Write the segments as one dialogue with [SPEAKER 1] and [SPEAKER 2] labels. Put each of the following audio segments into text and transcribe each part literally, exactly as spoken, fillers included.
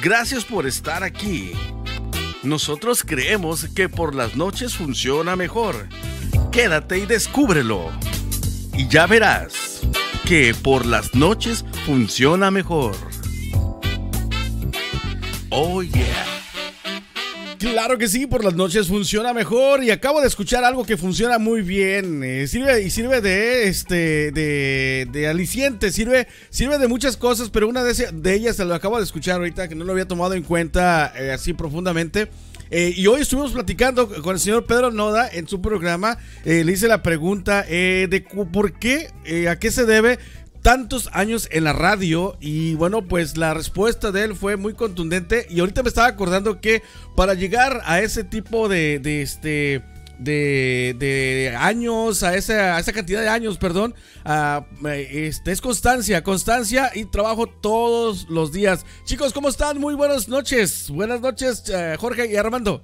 [SPEAKER 1] Gracias por estar aquí. Nosotros creemos que por las noches funciona mejor. Quédate y descúbrelo. Y ya verás que por las noches funciona mejor. Oh yeah. Claro que sí, por las noches funciona mejor. Y acabo de escuchar algo que funciona muy bien. Eh, sirve y sirve de este de, de aliciente, sirve, sirve de muchas cosas, pero una de, ese, de ellas se lo acabo de escuchar ahorita, que no lo había tomado en cuenta eh, así profundamente. Eh, y hoy estuvimos platicando con el señor Pedro Noda en su programa. Eh, le hice la pregunta eh, de por qué, eh, a qué se debe tantos años en la radio, y bueno, pues la respuesta de él fue muy contundente. Y ahorita me estaba acordando que para llegar a ese tipo de, de este de, de años, a esa, a esa cantidad de años, perdón, uh, este, es constancia, constancia y trabajo todos los días. Chicos, ¿cómo están? Muy buenas noches. Buenas noches, uh, Jorge y Armando.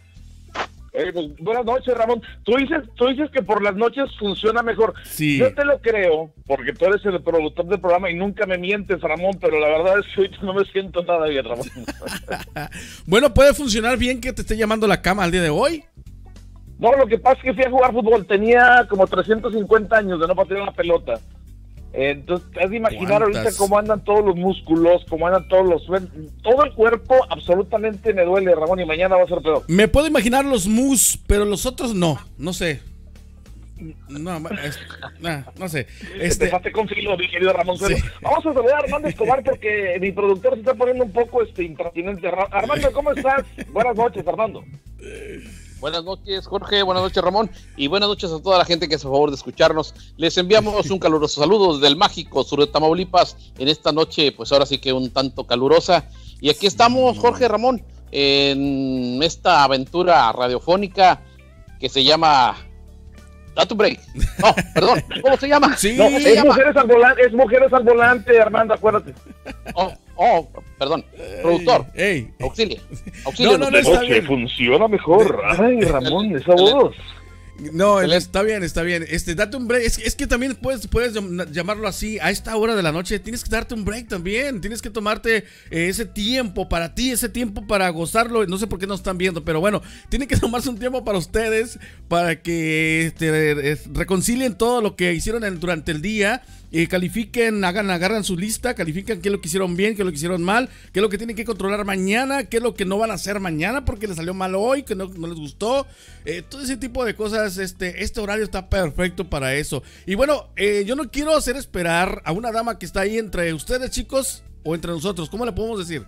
[SPEAKER 2] Eh, pues, buenas noches, Ramón. Tú dices, tú dices que por las noches funciona mejor.
[SPEAKER 1] Sí.
[SPEAKER 2] Yo te lo creo, porque tú eres el productor del programa y nunca me mientes, Ramón, pero la verdad es que ahorita no me siento nada bien, Ramón.
[SPEAKER 1] Bueno, ¿puede funcionar bien que te esté llamando la cama al día de hoy?
[SPEAKER 2] No, lo que pasa es que fui a jugar fútbol. Tenía como trescientos cincuenta años de no patear una pelota. Entonces, has de imaginar
[SPEAKER 1] ¿Cuántas?
[SPEAKER 2] ahorita cómo andan todos los músculos, cómo andan todos los... Todo el cuerpo absolutamente me duele, Ramón, y mañana va a ser peor.
[SPEAKER 1] Me puedo imaginar los mus, pero los otros no, no sé. No, es, no, no sé. Este...
[SPEAKER 2] Empezaste con filo, mi querido Ramón.
[SPEAKER 1] Sí.
[SPEAKER 2] Vamos a saludar a Armando Escobar porque mi productor se está poniendo un poco este impertinente. Armando, ¿cómo estás? Buenas noches, Armando.
[SPEAKER 3] Buenas noches, Jorge, buenas noches, Ramón, y buenas noches a toda la gente que hace favor de escucharnos. Les enviamos un caluroso saludo desde el mágico sur de Tamaulipas, en esta noche, pues ahora sí que un tanto calurosa. Y aquí estamos, Jorge, Ramón, en esta aventura radiofónica que se llama... Date un break. No, perdón, ¿cómo se llama?
[SPEAKER 1] Sí,
[SPEAKER 2] no,
[SPEAKER 1] se
[SPEAKER 2] es,
[SPEAKER 1] llama?
[SPEAKER 2] Mujeres al volante, es Mujeres al Volante, Armando, acuérdate.
[SPEAKER 3] Oh, oh, perdón, productor,
[SPEAKER 1] ey, ey.
[SPEAKER 3] auxilio, auxilio.
[SPEAKER 1] No, no, no, está bien.
[SPEAKER 2] Funciona mejor. Ay, Ramón, esa voz.
[SPEAKER 1] No, está bien, está bien. Este, date un break. Es, es que también puedes, puedes llamarlo así. A esta hora de la noche tienes que darte un break también. Tienes que tomarte eh, ese tiempo para ti, ese tiempo para gozarlo. No sé por qué no están viendo, pero bueno, tienen que tomarse un tiempo para ustedes, para que este, reconcilien todo lo que hicieron en, durante el día. Eh, califiquen, hagan, agarran su lista, califican qué es lo que hicieron bien, qué es lo que hicieron mal, qué es lo que tienen que controlar mañana, qué es lo que no van a hacer mañana porque les salió mal hoy, que no, no les gustó, eh, todo ese tipo de cosas. Este, este horario está perfecto para eso. Y bueno, eh, yo no quiero hacer esperar a una dama que está ahí entre ustedes, chicos, o entre nosotros. ¿Cómo le podemos decir?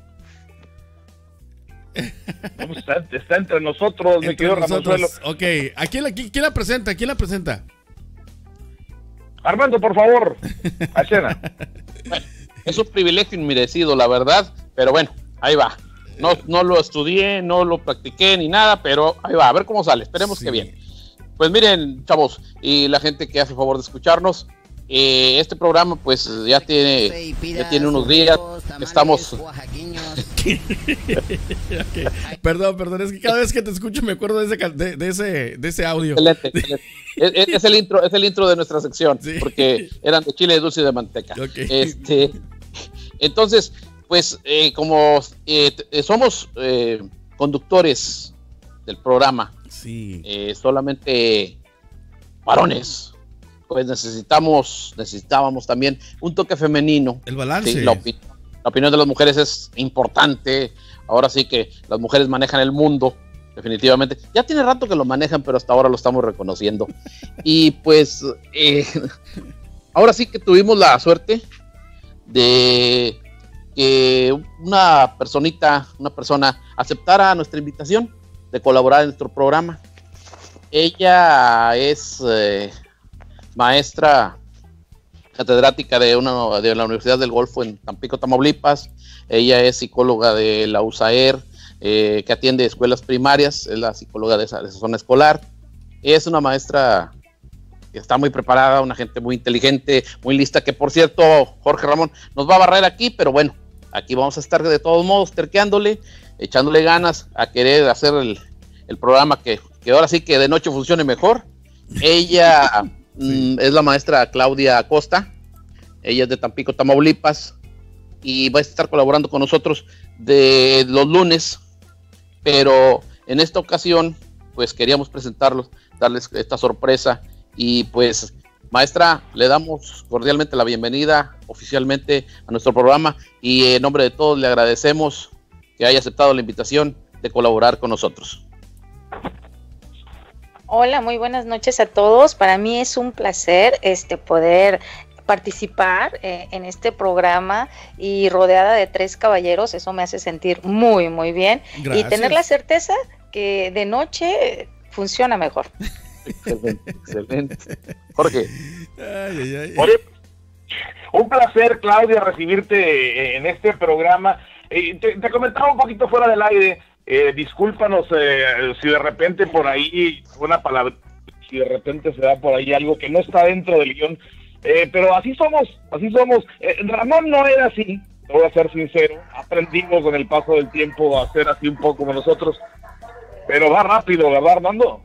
[SPEAKER 2] Vamos, está, está entre nosotros,
[SPEAKER 1] Entre
[SPEAKER 2] mi querido Ramón.
[SPEAKER 1] Ok, ¿a quién la, quién, quién la presenta? ¿Quién la presenta?
[SPEAKER 2] Armando, por favor, a cena.
[SPEAKER 3] Bueno, es un privilegio inmerecido, la verdad, pero bueno, ahí va. No, no lo estudié, no lo practiqué ni nada, pero ahí va, a ver cómo sale, esperemos
[SPEAKER 1] Sí.
[SPEAKER 3] que bien. Pues miren, chavos, y la gente que hace el favor de escucharnos, eh, este programa pues ya tiene, ya tiene unos días, estamos...
[SPEAKER 1] Okay. Perdón, perdón, es que cada vez que te escucho me acuerdo de ese, de, de ese, de ese audio.
[SPEAKER 3] Excelente, excelente. Es, es, es el intro, es el intro de nuestra sección,
[SPEAKER 1] Sí.
[SPEAKER 3] porque eran de chile dulce y de manteca.
[SPEAKER 1] Okay.
[SPEAKER 3] Este, entonces, pues eh, como eh, t- somos eh, conductores del programa,
[SPEAKER 1] Sí.
[SPEAKER 3] eh, solamente varones, pues necesitamos, necesitábamos también un toque femenino.
[SPEAKER 1] El balance.
[SPEAKER 3] Sí, la, opi- la opinión de las mujeres es importante. Ahora sí que las mujeres manejan el mundo, definitivamente. Ya tiene rato que lo manejan, pero hasta ahora lo estamos reconociendo. Y pues, eh, ahora sí que tuvimos la suerte de que una personita, una persona aceptara nuestra invitación de colaborar en nuestro programa. Ella es eh, maestra catedrática de una de la Universidad del Golfo en Tampico, Tamaulipas. Ella es psicóloga de la U S A E R, eh, que atiende escuelas primarias, es la psicóloga de esa, de esa zona escolar. Es una maestra que está muy preparada, una gente muy inteligente, muy lista, que por cierto, Jorge Ramón nos va a barrer aquí, pero bueno, aquí vamos a estar de todos modos terqueándole, echándole ganas a querer hacer el, el programa que, que ahora sí que de noche funcione mejor. Ella sí. mm, es la maestra Claudia Acosta, ella es de Tampico, Tamaulipas, y va a estar colaborando con nosotros de los lunes, pero en esta ocasión pues queríamos presentarlos, darles esta sorpresa y pues maestra, le damos cordialmente la bienvenida oficialmente a nuestro programa y en nombre de todos le agradecemos que haya aceptado la invitación de colaborar con nosotros.
[SPEAKER 4] Hola, muy buenas noches a todos. Para mí es un placer este poder participar eh, en este programa y rodeada de tres caballeros, eso me hace sentir muy, muy bien. Gracias. Y tener la certeza que de noche funciona mejor.
[SPEAKER 3] Excelente, excelente. Jorge.
[SPEAKER 2] Ay, ay, ay. Oye, un placer, Claudia, recibirte en este programa. Eh, te, te comentaba un poquito fuera del aire. Eh, discúlpanos eh, si de repente por ahí una palabra, si de repente se da por ahí algo que no está dentro del guión, eh, pero así somos, así somos. Eh, Ramón no era así, te voy a ser sincero, aprendimos con el paso del tiempo a ser así un poco como nosotros, pero va rápido, ¿verdad, Armando?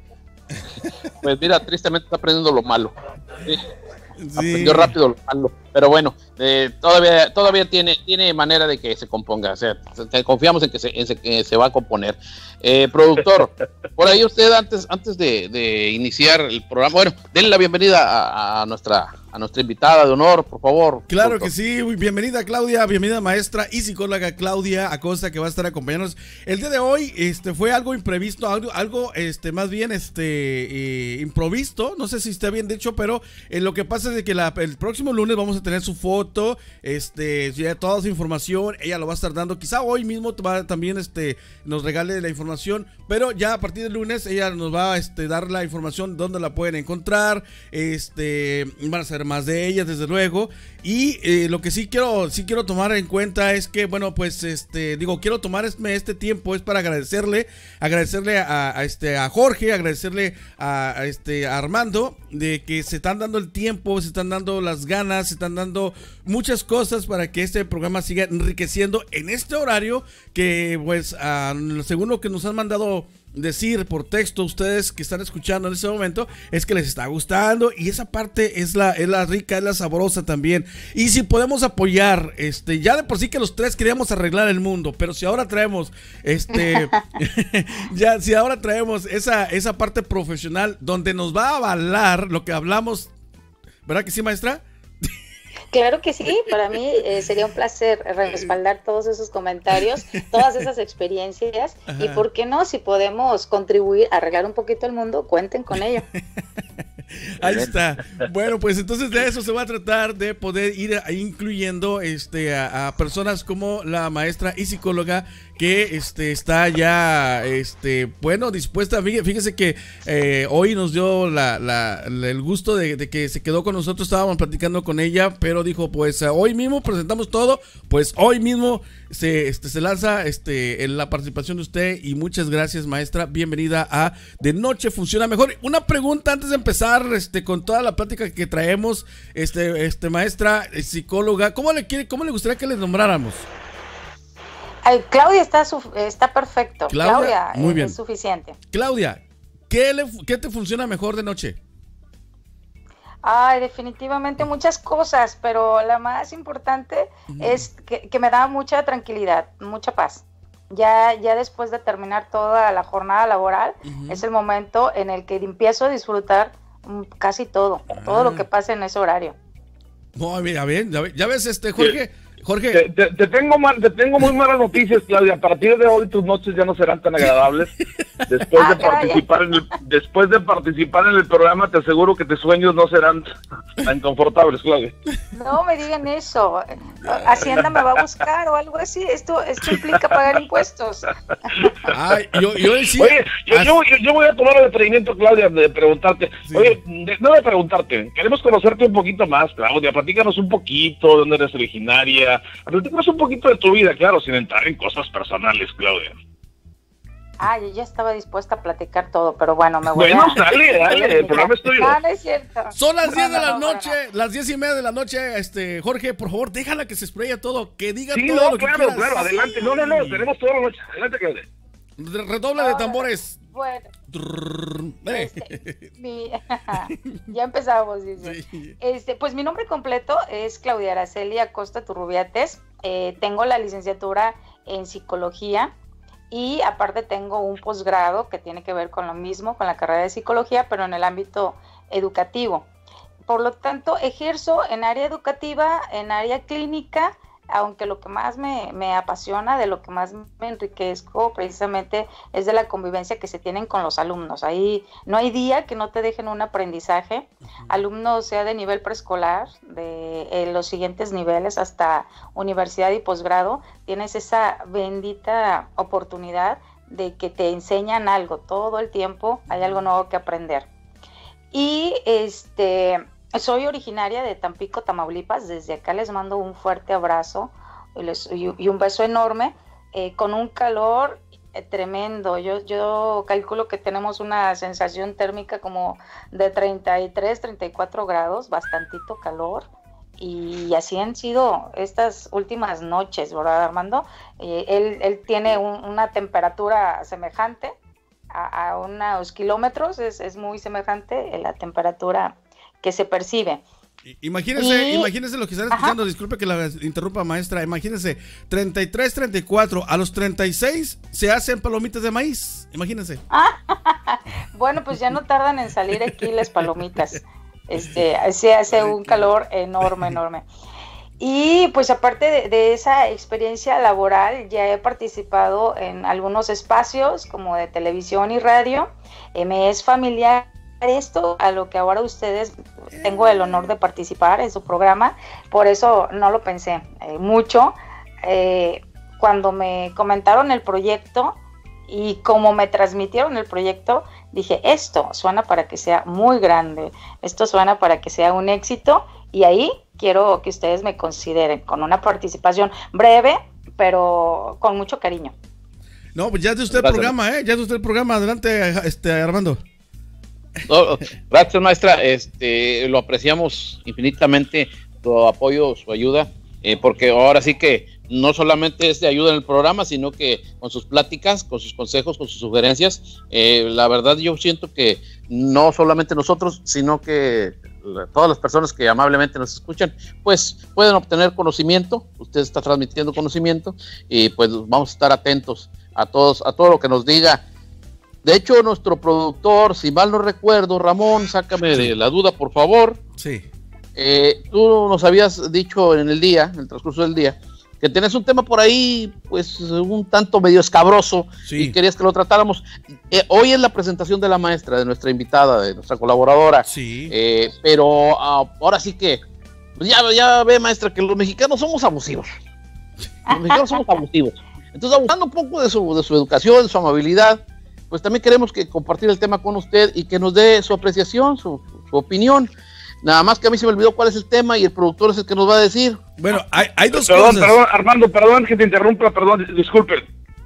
[SPEAKER 3] Pues mira, tristemente está aprendiendo lo malo. Sí. Sí. Aprendió rápido lo malo, pero bueno, eh, todavía todavía tiene tiene manera de que se componga, o sea, se, confiamos en que se, en se, que se va a componer. Eh, productor, por ahí usted antes antes de, de iniciar el programa, bueno, denle la bienvenida a, a nuestra a nuestra invitada de honor, por favor.
[SPEAKER 1] Claro
[SPEAKER 3] productor.
[SPEAKER 1] Que sí, bienvenida Claudia, bienvenida maestra y psicóloga Claudia Acosta, que va a estar acompañándonos el día de hoy. Este fue algo imprevisto, algo, algo este más bien este eh, improvisto, no sé si está bien dicho, pero eh, lo que pasa es de que la, el próximo lunes vamos a tener su foto, este ya toda su información, ella lo va a estar dando, quizá hoy mismo va, también este nos regale la información, pero ya a partir del lunes ella nos va a este, dar la información dónde la pueden encontrar, este van a ser más de ella desde luego, y eh, lo que sí quiero sí quiero tomar en cuenta es que bueno pues este digo quiero tomar este, este tiempo es para agradecerle agradecerle a, a este a Jorge, agradecerle a, a este a Armando de que se están dando el tiempo, se están dando las ganas, se están dando muchas cosas para que este programa siga enriqueciendo en este horario que pues uh, según lo que nos han mandado decir por texto ustedes que están escuchando en este momento es que les está gustando y esa parte es la, es la rica, es la sabrosa también. Y si podemos apoyar, este, ya de por sí que los tres queríamos arreglar el mundo, pero si ahora traemos este ya si ahora traemos esa, esa parte profesional donde nos va a avalar lo que hablamos, ¿verdad que sí, maestra?
[SPEAKER 4] Claro que sí, para mí eh, sería un placer respaldar todos esos comentarios, todas esas experiencias. Ajá. Y por qué no, si podemos contribuir a arreglar un poquito el mundo, cuenten con ello.
[SPEAKER 1] Ahí está. Bueno, pues entonces de eso se va a tratar, de poder ir incluyendo este a, a personas como la maestra y psicóloga que este está ya este bueno dispuesta. Fíjese que eh, hoy nos dio la, la, el gusto de, de que se quedó con nosotros, estábamos platicando con ella, pero dijo pues hoy mismo presentamos todo, pues hoy mismo se, este, se lanza este en la participación de usted y muchas gracias maestra, bienvenida a De Noche Funciona Mejor. Una pregunta antes de empezar este con toda la plática que traemos, este, este maestra psicóloga, ¿cómo le quiere, cómo le gustaría que le nombráramos?
[SPEAKER 4] Ay, Claudia está, su, está perfecto.
[SPEAKER 1] Claudia,
[SPEAKER 4] Claudia
[SPEAKER 1] muy bien.
[SPEAKER 4] Es suficiente.
[SPEAKER 1] Claudia, ¿qué, le, ¿qué te funciona mejor de noche?
[SPEAKER 4] Ay, definitivamente muchas cosas, pero la más importante uh-huh. es que, que me da mucha tranquilidad, mucha paz. Ya, ya después de terminar toda la jornada laboral, uh-huh. es el momento en el que empiezo a disfrutar um, casi todo, ah. todo lo que pasa en ese horario.
[SPEAKER 1] No, mira, bien, ya, ya ves, este Jorge... Sí. Jorge.
[SPEAKER 2] Te, te, te, tengo mal, te tengo muy malas noticias, Claudia. A partir de hoy tus noches ya no serán tan agradables. Después ah, de participar en el, después de participar en el programa, te aseguro que tus sueños no serán tan confortables, Claudia.
[SPEAKER 4] No me digan eso. Hacienda me va a buscar o algo así. Esto, esto implica pagar impuestos.
[SPEAKER 1] Ay, yo, yo decía,
[SPEAKER 2] Oye, yo, yo, yo, yo voy a tomar el atrevimiento, Claudia, de preguntarte. Sí. Oye, de, no de preguntarte. Queremos conocerte un poquito más, Claudia. Platícanos un poquito de dónde eres originaria. Platícanos un poquito de tu vida, claro, sin entrar en cosas personales, Claudia.
[SPEAKER 4] Ah, yo ya estaba dispuesta a platicar todo, pero bueno, me voy
[SPEAKER 2] bueno,
[SPEAKER 4] a...
[SPEAKER 2] Bueno, dale, dale, el programa es tuyo.
[SPEAKER 4] No, no es cierto.
[SPEAKER 1] Son las diez de la noche, las diez y media de la noche, este, Jorge, por favor, déjala que se expraya todo, que diga
[SPEAKER 2] sí,
[SPEAKER 1] todo
[SPEAKER 2] no,
[SPEAKER 1] lo
[SPEAKER 2] claro,
[SPEAKER 1] que quieras.
[SPEAKER 2] claro, adelante, no, no, no, tenemos toda la noche, adelante, Claudia.
[SPEAKER 1] Redoble de tambores.
[SPEAKER 4] Bueno, este, mi, ya empezamos, dice. Sí. Este, pues mi nombre completo es Claudia Araceli Acosta Turrubiates. Eh, tengo la licenciatura en psicología y aparte tengo un posgrado que tiene que ver con lo mismo, con la carrera de psicología, pero en el ámbito educativo. Por lo tanto, ejerzo en área educativa, en área clínica, aunque lo que más me, me apasiona, de lo que más me enriquezco precisamente es de la convivencia que se tienen con los alumnos. Ahí no hay día que no te dejen un aprendizaje, uh-huh. Alumnos sea de nivel preescolar, de eh, los siguientes niveles hasta universidad y posgrado, tienes esa bendita oportunidad de que te enseñan algo, todo el tiempo hay algo nuevo que aprender. Y este... soy originaria de Tampico, Tamaulipas. Desde acá les mando un fuerte abrazo y, les, y, y un beso enorme, eh, con un calor eh, tremendo. Yo, yo calculo que tenemos una sensación térmica como de treinta y tres, treinta y cuatro grados, bastantito calor. Y así han sido estas últimas noches, ¿verdad, Armando? Eh, él, él tiene un, una temperatura semejante a, a unos kilómetros, es, es muy semejante la temperatura que se percibe.
[SPEAKER 1] Imagínese, y... imagínese lo que están escuchando. Ajá. Disculpe que la interrumpa, maestra. Imagínese, treinta y tres, treinta y cuatro, a los treinta y seis se hacen palomitas de maíz. Imagínense.
[SPEAKER 4] Bueno, pues ya no tardan en salir aquí las palomitas. Este, se hace un calor enorme, enorme. Y pues aparte de, de esa experiencia laboral, ya he participado en algunos espacios como de televisión y radio. Eh, me es familiar esto a lo que ahora ustedes tengo el honor de participar en su programa, por eso no lo pensé eh, mucho. Eh, cuando me comentaron el proyecto y como me transmitieron el proyecto, dije, esto suena para que sea muy grande, esto suena para que sea un éxito, y ahí quiero que ustedes me consideren con una participación breve, pero con mucho cariño.
[SPEAKER 1] No, pues ya es de usted el programa, ¿eh? Ya es de usted el programa. Adelante, este, Armando.
[SPEAKER 3] No, gracias, maestra, este, lo apreciamos infinitamente, su apoyo, su ayuda, eh, porque ahora sí que no solamente es de ayuda en el programa, sino que con sus pláticas, con sus consejos, con sus sugerencias, eh, la verdad yo siento que no solamente nosotros, sino que todas las personas que amablemente nos escuchan, pues pueden obtener conocimiento. Usted está transmitiendo conocimiento y pues vamos a estar atentos a todos, a todo lo que nos diga. De hecho, nuestro productor, si mal no recuerdo, Ramón, sácame de la duda, por favor.
[SPEAKER 1] Sí.
[SPEAKER 3] Eh, tú nos habías dicho en el día, en el transcurso del día, que tenés un tema por ahí, pues, un tanto medio escabroso, sí, y querías que lo tratáramos. Eh, hoy es la presentación de la maestra, de nuestra invitada, de nuestra colaboradora.
[SPEAKER 1] Sí.
[SPEAKER 3] Eh, pero uh, ahora sí que, pues ya, ya ve, maestra, que los mexicanos somos abusivos. Los mexicanos somos abusivos. Entonces, abusando un poco de su, de su educación, de su amabilidad, pues también queremos que compartir el tema con usted y que nos dé su apreciación, su, su opinión. Nada más que a mí se me olvidó cuál es el tema y el productor es el que nos va a decir.
[SPEAKER 1] Bueno, hay, hay dos
[SPEAKER 2] perdón,
[SPEAKER 1] cosas.
[SPEAKER 2] Perdón, Armando, perdón que te interrumpa, perdón, disculpe.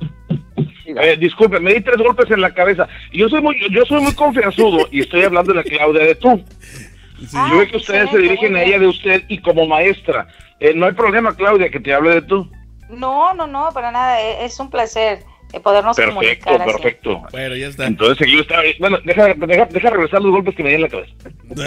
[SPEAKER 2] Eh, disculpe, me di tres golpes en la cabeza. Yo soy muy, yo soy muy confianzudo y estoy hablando de la Claudia de tú. Sí. Ah, yo veo que ustedes se dirigen a ella de usted y como maestra. Eh, no hay problema, Claudia, que te hable de tú.
[SPEAKER 4] No, no, no, para nada. Es un placer podernos
[SPEAKER 2] perfecto,
[SPEAKER 4] comunicar.
[SPEAKER 2] Perfecto, perfecto.
[SPEAKER 1] Bueno, ya está.
[SPEAKER 2] Entonces, yo estaba... Bueno, deja, deja, deja regresar los golpes que me di en la cabeza.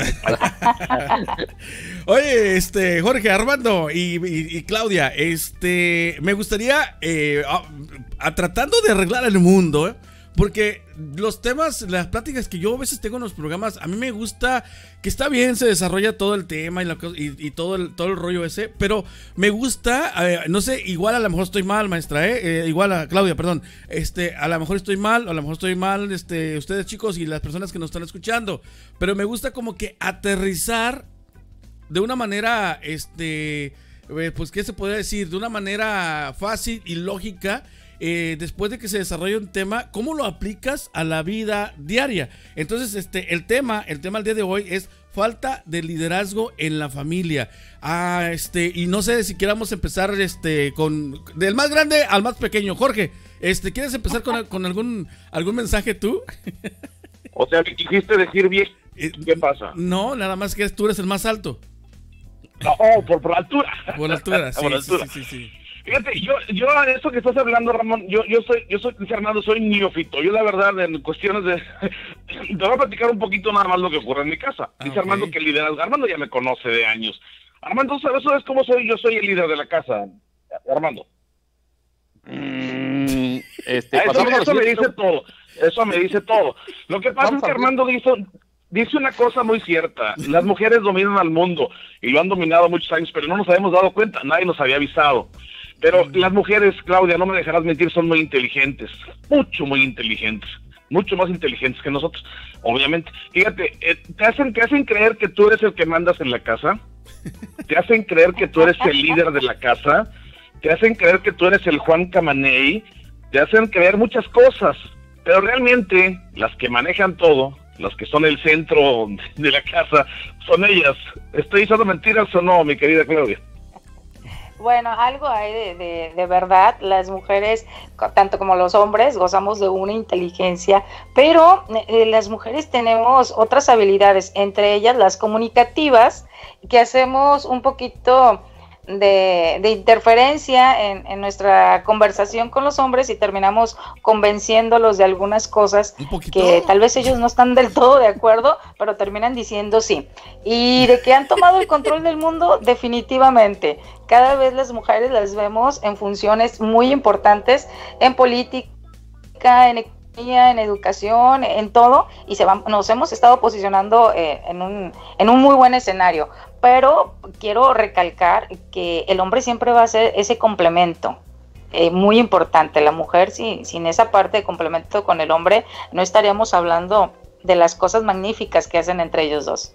[SPEAKER 1] Oye, este, Jorge, Armando y, y, y Claudia, este, me gustaría, eh, a, a, tratando de arreglar el mundo, ¿eh? Porque los temas, las pláticas que yo a veces tengo en los programas, a mí me gusta que está bien, se desarrolla todo el tema y, la, y, y todo, el, todo el rollo ese, pero me gusta, eh, no sé, igual a lo mejor estoy mal, maestra, eh, eh, igual a Claudia, perdón, este, a lo mejor estoy mal, a lo mejor estoy mal, este, ustedes chicos y las personas que nos están escuchando, pero me gusta como que aterrizar de una manera, este, eh, pues, ¿qué se podría decir? De una manera fácil y lógica. Eh, después de que se desarrolle un tema, ¿cómo lo aplicas a la vida diaria? Entonces, este, el tema, el tema del día de hoy es falta de liderazgo en la familia. Ah, este, y no sé si queramos empezar, este, con del más grande al más pequeño. Jorge, este, ¿quieres empezar con, con algún, algún mensaje tú?
[SPEAKER 2] O sea, ¿qué quisiste decir bien? ¿Qué pasa?
[SPEAKER 1] No, nada más que tú eres el más alto.
[SPEAKER 2] No, oh, por, por la altura.
[SPEAKER 1] Por la altura, sí,
[SPEAKER 2] por la altura.
[SPEAKER 1] sí, sí, sí, sí.
[SPEAKER 2] Fíjate, yo, yo, eso que estás hablando, Ramón, yo, yo soy, yo soy, dice Armando, soy neófito. Yo, la verdad, en cuestiones de, te voy a platicar un poquito nada más lo que ocurre en mi casa. Dice okay. Armando que el liderazgo, Armando ya me conoce de años. Armando, ¿sabes, ¿sabes cómo soy? Yo soy el líder de la casa, Armando.
[SPEAKER 3] Mm, este,
[SPEAKER 2] eso eso me dice todo, eso me dice todo. Lo que pasa Vamos es que Armando dice, dice una cosa muy cierta. Las mujeres dominan al mundo y lo han dominado muchos años, pero no nos habíamos dado cuenta, nadie nos había avisado. Pero las mujeres, Claudia, no me dejarás mentir, son muy inteligentes, mucho, muy inteligentes, mucho más inteligentes que nosotros, obviamente. Fíjate, eh, te hacen, te hacen creer que tú eres el que mandas en la casa, te hacen creer que tú eres el líder de la casa, te hacen creer que tú eres el Juan Camaney, te hacen creer muchas cosas, pero realmente las que manejan todo, las que son el centro de la casa, son ellas. ¿Estoy diciendo mentiras o no, mi querida Claudia?
[SPEAKER 4] Bueno, algo hay de, de, de verdad. Las mujeres, tanto como los hombres, gozamos de una inteligencia, pero eh, las mujeres tenemos otras habilidades, entre ellas las comunicativas, que hacemos un poquito de, de interferencia en, en nuestra conversación con los hombres y terminamos convenciéndolos de algunas cosas que tal vez ellos no están del todo de acuerdo, pero terminan diciendo sí. Y de que han tomado el control del mundo, definitivamente. Cada vez las mujeres las vemos en funciones muy importantes, en política, en economía, en educación, en todo, y se van, nos hemos estado posicionando eh, en un, en un muy buen escenario. Pero quiero recalcar que el hombre siempre va a ser ese complemento, eh, muy importante. La mujer, sin, sin esa parte de complemento con el hombre, no estaríamos hablando de las cosas magníficas que hacen entre ellos dos.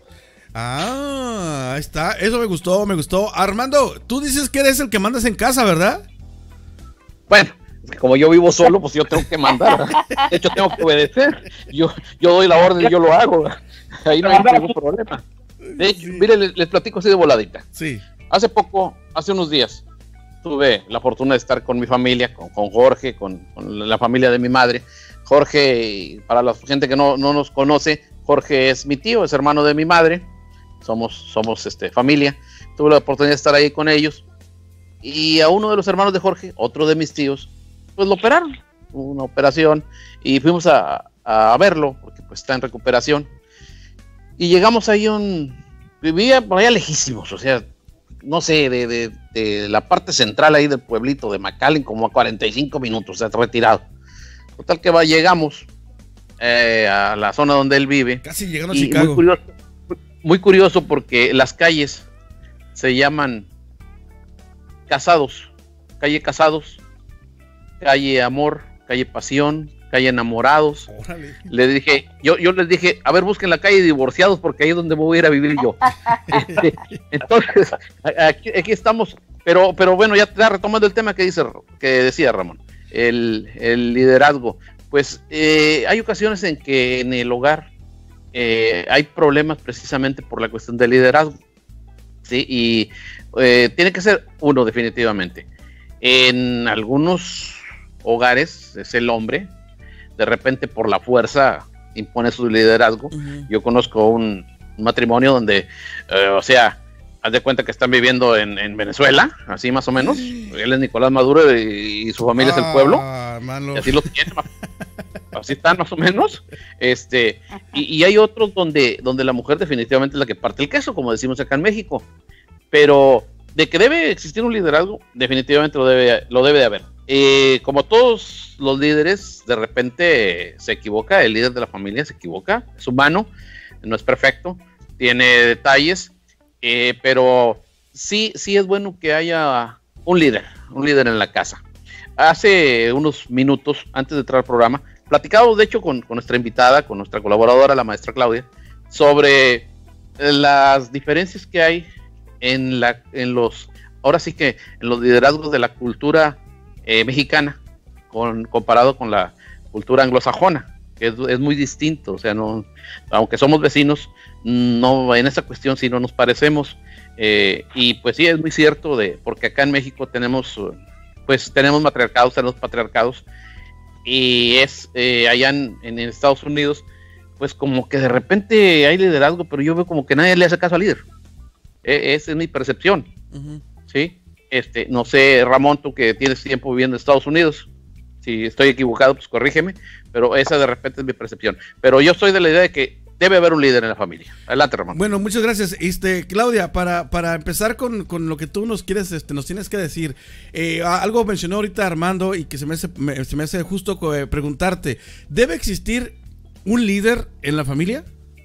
[SPEAKER 1] Ah, ahí está, eso me gustó, me gustó. Armando, tú dices que eres el que mandas en casa, ¿verdad?
[SPEAKER 3] Bueno, como yo vivo solo, pues yo tengo que mandar. De hecho, tengo que obedecer. Yo, yo doy la orden y yo lo hago. Ahí no hay ningún problema. De hecho, sí. Mire, les, les platico así de voladita.
[SPEAKER 1] Sí.
[SPEAKER 3] Hace poco, hace unos días, tuve la fortuna de estar con mi familia, con, con Jorge, con, con la familia de mi madre. Jorge, para la gente que no, no nos conoce, Jorge es mi tío, es hermano de mi madre. Somos, somos este, familia. Tuve la oportunidad de estar ahí con ellos. Y a uno de los hermanos de Jorge, otro de mis tíos, pues lo operaron. Una operación. Y fuimos a, a verlo, porque pues está en recuperación. Y llegamos ahí un... Vivía por allá lejísimos, o sea, no sé, de, de, de la parte central ahí del pueblito de McAllen, como a cuarenta y cinco minutos, o sea, retirado. Total que va, llegamos eh, a la zona donde él vive.
[SPEAKER 1] Casi llegando a Chicago.
[SPEAKER 3] Muy curioso, muy curioso porque las calles se llaman Casados, calle Casados, calle Amor, calle Pasión, calle Enamorados. Órale. Le dije, yo, yo les dije, a ver, busquen la calle Divorciados porque ahí es donde me voy a ir a vivir yo. este, entonces, aquí, aquí estamos, pero, pero bueno, ya, ya retomando el tema que dice, que decía Ramón, el, el liderazgo. Pues eh, hay ocasiones en que en el hogar eh, hay problemas precisamente por la cuestión del liderazgo, ¿sí? Y eh, tiene que ser uno definitivamente. En algunos hogares es el hombre, de repente por la fuerza impone su liderazgo. Uh-huh. Yo conozco un, un matrimonio donde, eh, o sea, haz de cuenta que están viviendo en, en Venezuela, así más o menos. Sí. Él es Nicolás Maduro y, y su familia ah, es el pueblo. Mano. Y así lo tienen, así están más o menos. Este, y, y hay otros donde, donde la mujer definitivamente es la que parte el queso, como decimos acá en México. Pero de que debe existir un liderazgo, definitivamente lo debe, lo debe de haber. Eh, como todos los líderes, de repente se equivoca, el líder de la familia se equivoca, es humano, no es perfecto, tiene detalles, eh, pero sí, sí es bueno que haya un líder, un líder en la casa. Hace unos minutos, antes de entrar al programa, platicamos de hecho con, con nuestra invitada, con nuestra colaboradora, la maestra Claudia, sobre las diferencias que hay en, la, en los, ahora sí que en los liderazgos de la cultura Eh, mexicana con, comparado con la cultura anglosajona, que es, es muy distinto, o sea, no, aunque somos vecinos, no, en esa cuestión sí no nos parecemos, eh, y pues sí es muy cierto, de, porque acá en México tenemos, pues tenemos matriarcados, tenemos patriarcados, y es eh, allá en, en Estados Unidos, pues como que de repente hay liderazgo, pero yo veo como que nadie le hace caso al líder, eh, esa es mi percepción, uh-huh. ¿sí? Este, no sé, Ramón, tú que tienes tiempo viviendo en Estados Unidos, si estoy equivocado, pues corrígeme, pero esa de repente es mi percepción. Pero yo estoy de la idea de que debe haber un líder en la familia. Adelante, Ramón.
[SPEAKER 1] Bueno, muchas gracias. Este, Claudia, para, para empezar con, con lo que tú nos quieres, este, nos tienes que decir, eh, algo mencionó ahorita Armando y que se me hace, me, se me hace justo eh, preguntarte, ¿debe existir un líder en la familia?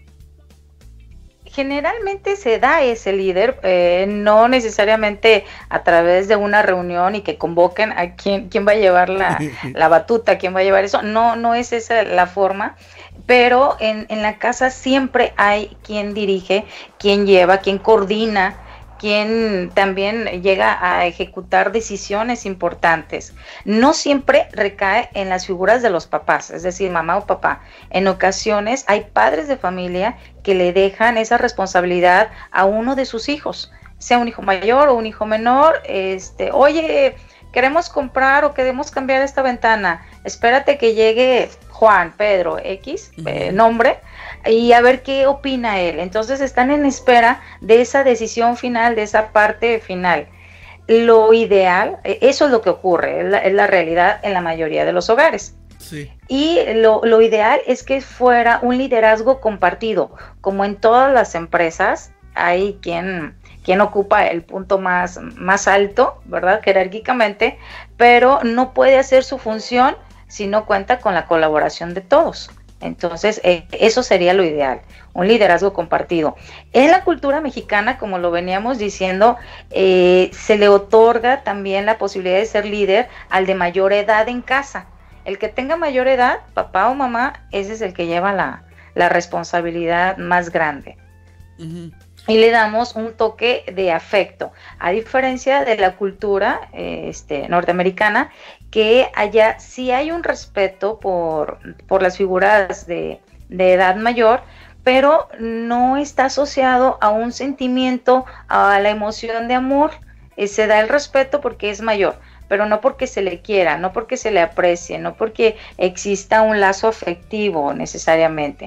[SPEAKER 4] Generalmente se da ese líder, eh, no necesariamente a través de una reunión y que convoquen a quién, quién va a llevar la, la batuta, quién va a llevar eso, no, no es esa la forma, pero en, en la casa siempre hay quien dirige, quien lleva, quien coordina, quien también llega a ejecutar decisiones importantes. No siempre recae en las figuras de los papás, es decir, mamá o papá. En ocasiones hay padres de familia que le dejan esa responsabilidad a uno de sus hijos, sea un hijo mayor o un hijo menor. Este, oye, queremos comprar o queremos cambiar esta ventana, espérate que llegue Juan, Pedro, X, uh-huh. eh, nombre, y a ver qué opina él. Entonces están en espera de esa decisión final, de esa parte final. Lo ideal, eso es lo que ocurre, es la, es la realidad en la mayoría de los hogares. Sí. Y lo, lo ideal es que fuera un liderazgo compartido, como en todas las empresas, hay quien, quien ocupa el punto más, más alto, ¿verdad? Jerárquicamente, pero no puede hacer su función si no cuenta con la colaboración de todos. Entonces, eh, eso sería lo ideal, un liderazgo compartido. En la cultura mexicana, como lo veníamos diciendo, eh, se le otorga también la posibilidad de ser líder al de mayor edad en casa. El que tenga mayor edad, papá o mamá, ese es el que lleva la, la responsabilidad más grande. Uh-huh. Y le damos un toque de afecto, a diferencia de la cultura eh, este, norteamericana, que allá sí hay un respeto por, por las figuras de, de edad mayor, pero no está asociado a un sentimiento, a la emoción de amor. Eh, se da el respeto porque es mayor, pero no porque se le quiera, no porque se le aprecie, no porque exista un lazo afectivo necesariamente.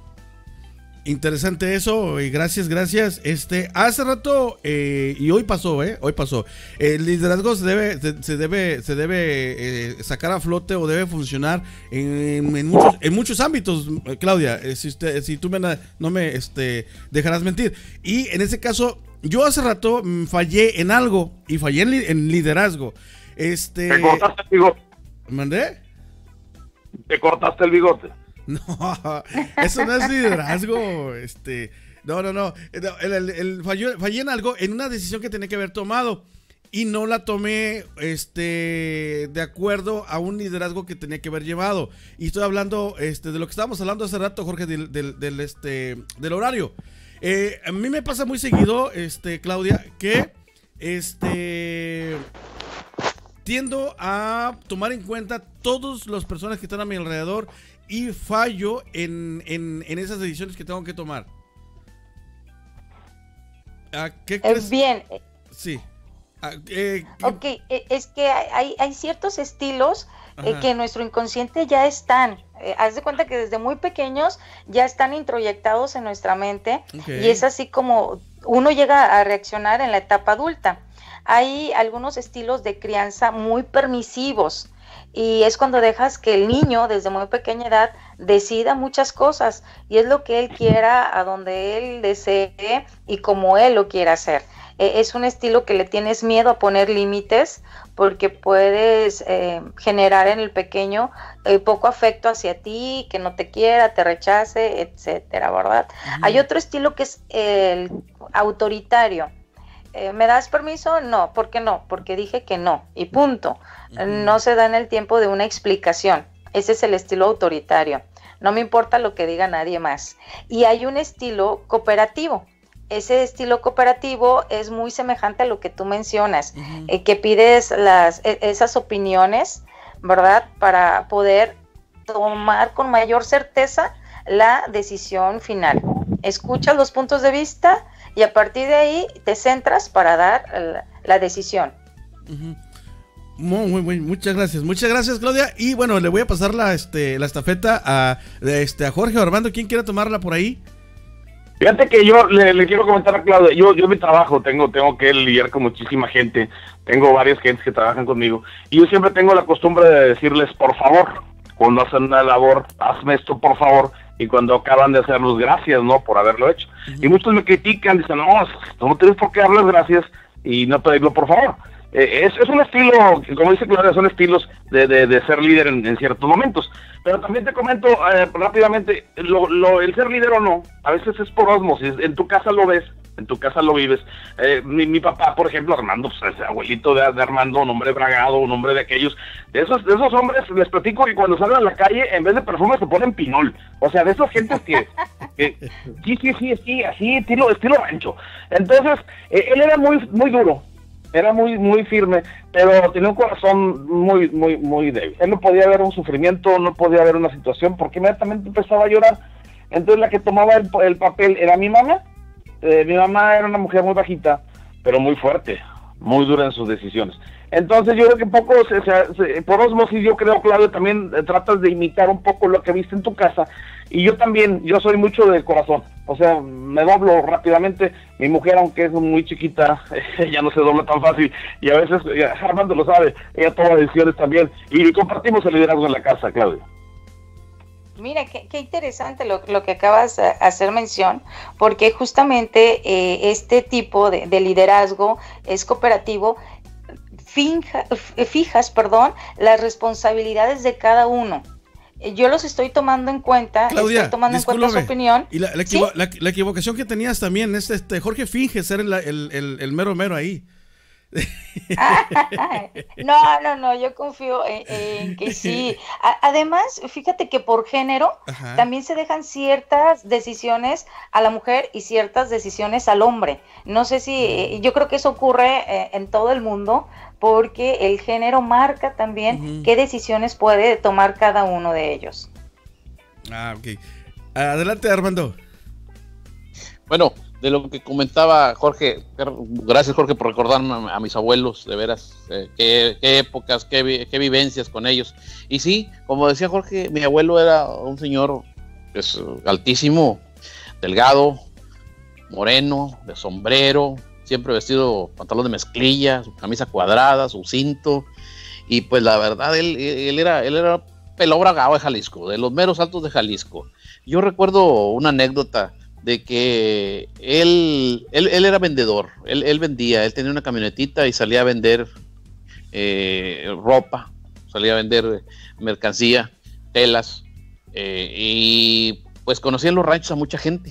[SPEAKER 1] Interesante eso, y gracias, gracias. Este, hace rato, eh, y hoy pasó, eh, hoy pasó. El liderazgo se debe, se, se debe, se debe eh, sacar a flote o debe funcionar en, en, muchos, en muchos ámbitos, Claudia. Eh, si usted, si tú me, no me, este, dejarás mentir. Y en ese caso, yo hace rato mm, fallé en algo y fallé en, li, en liderazgo. Este.
[SPEAKER 2] ¿Te cortaste el bigote?
[SPEAKER 1] ¿Mandé?
[SPEAKER 2] ¿Te cortaste el bigote?
[SPEAKER 1] No, eso no es liderazgo, este, no, no, no, el, el, el falló, fallé en algo, en una decisión que tenía que haber tomado y no la tomé, este, de acuerdo a un liderazgo que tenía que haber llevado. Y estoy hablando, este, de lo que estábamos hablando hace rato, Jorge, del, del, del este, del horario. Eh, a mí me pasa muy seguido, este, Claudia, que, este, tiendo a tomar en cuenta todas las personas que están a mi alrededor y fallo en, en, en esas decisiones que tengo que tomar. ¿Qué crees?
[SPEAKER 4] Bien.
[SPEAKER 1] Sí. Eh,
[SPEAKER 4] ok, es que hay, hay ciertos estilos eh, que en nuestro inconsciente ya están. Eh, haz de cuenta que desde muy pequeños ya están introyectados en nuestra mente, okay. Y es así como uno llega a reaccionar en la etapa adulta. Hay algunos estilos de crianza muy permisivos. Y es cuando dejas que el niño desde muy pequeña edad decida muchas cosas y es lo que él quiera, a donde él desee y como él lo quiera hacer. Eh, es un estilo que le tienes miedo a poner límites porque puedes eh, generar en el pequeño eh, poco afecto hacia ti, que no te quiera, te rechace, etcétera, ¿verdad? Uh-huh. Hay otro estilo que es el autoritario. Eh, ¿Me das permiso? No. ¿Por qué no? Porque dije que no y punto. Uh-huh. No se da en el tiempo de una explicación. Ese es el estilo autoritario. No me importa lo que diga nadie más. Y hay un estilo cooperativo. Ese estilo cooperativo es muy semejante a lo que tú mencionas, uh-huh. eh, que pides las, esas opiniones, ¿verdad? Para poder tomar con mayor certeza la decisión final. Escuchas los puntos de vista y a partir de ahí te centras para dar la, la decisión.
[SPEAKER 1] Uh-huh. Muy, muy, muy, muchas gracias, muchas gracias, Claudia. Y bueno, le voy a pasar la, este, la estafeta a, este, a Jorge o Armando. ¿Quién quiere tomarla por ahí?
[SPEAKER 2] Fíjate que yo le, le quiero comentar a Claudia, yo yo mi trabajo, tengo tengo que lidiar con muchísima gente, tengo varias gentes que trabajan conmigo, y yo siempre tengo la costumbre de decirles, por favor, cuando hacen una labor, hazme esto, por favor, y cuando acaban de hacerlos, gracias, ¿no?, por haberlo hecho. Uh-huh. Y muchos me critican, dicen, no, no tienes por qué darles gracias y no pedirlo, por favor. Eh, es, es un estilo, como dice Claudia, son estilos de, de, de ser líder en, en ciertos momentos. Pero también te comento eh, rápidamente, lo, lo, el ser líder o no, a veces es por osmosis, en tu casa lo ves, en tu casa lo vives. Eh, mi, mi papá, por ejemplo, Armando, pues ese abuelito de, de Armando, un hombre bragado, un hombre de aquellos, de esos, de esos hombres, les platico que cuando salen a la calle, en vez de perfume se ponen pinol. O sea, de esas gentes que, que sí, sí, sí, sí, así, estilo, estilo rancho. Entonces, eh, él era muy, muy duro. Era muy muy firme, pero tenía un corazón muy muy muy débil. Él no podía ver un sufrimiento, no podía ver una situación, porque inmediatamente empezaba a llorar. Entonces la que tomaba el, el papel era mi mamá. Eh, mi mamá era una mujer muy bajita, pero muy fuerte, muy dura en sus decisiones. Entonces yo creo que un poco, se, se, se, por osmosis, yo creo, Claudio, también eh, tratas de imitar un poco lo que viste en tu casa. Y yo también, yo soy mucho del corazón, o sea, me doblo rápidamente. Mi mujer, aunque es muy chiquita, ella no se dobla tan fácil, y a veces, ya, Armando lo sabe, ella toma decisiones también, y compartimos el liderazgo en la casa, Claudio.
[SPEAKER 4] Mira, qué, qué interesante lo, lo que acabas de hacer mención, porque justamente eh, este tipo de, de liderazgo es cooperativo. Finja, fijas, perdón, las responsabilidades de cada uno. Yo los estoy tomando en cuenta,
[SPEAKER 1] Claudia,
[SPEAKER 4] estoy tomando en cuenta su opinión.
[SPEAKER 1] Y la, la,
[SPEAKER 4] ¿Sí?
[SPEAKER 1] la, la equivocación que tenías también, este, este Jorge finge ser el, el, el, el mero mero ahí.
[SPEAKER 4] No, no, no, yo confío en, en que sí. A, además, fíjate que por género Ajá. también se dejan ciertas decisiones a la mujer y ciertas decisiones al hombre. No sé si, yo creo que eso ocurre eh, en todo el mundo, porque el género marca también uh-huh. qué decisiones puede tomar cada uno de ellos.
[SPEAKER 1] Ah, ok. Adelante, Armando.
[SPEAKER 3] Bueno, de lo que comentaba Jorge, gracias Jorge por recordarme a, a mis abuelos, de veras, eh, qué, qué épocas, qué, qué vivencias con ellos. Y sí, como decía Jorge, mi abuelo era un señor pues, altísimo, delgado, moreno, de sombrero, siempre vestido pantalón de mezclilla, su camisa cuadrada, su cinto, y pues la verdad, él, él era, él era pelón bragado de Jalisco, de los meros altos de Jalisco. Yo recuerdo una anécdota de que él, él, él era vendedor, él, él vendía, él tenía una camionetita y salía a vender eh, ropa, salía a vender mercancía, telas, eh, y pues conocía en los ranchos a mucha gente.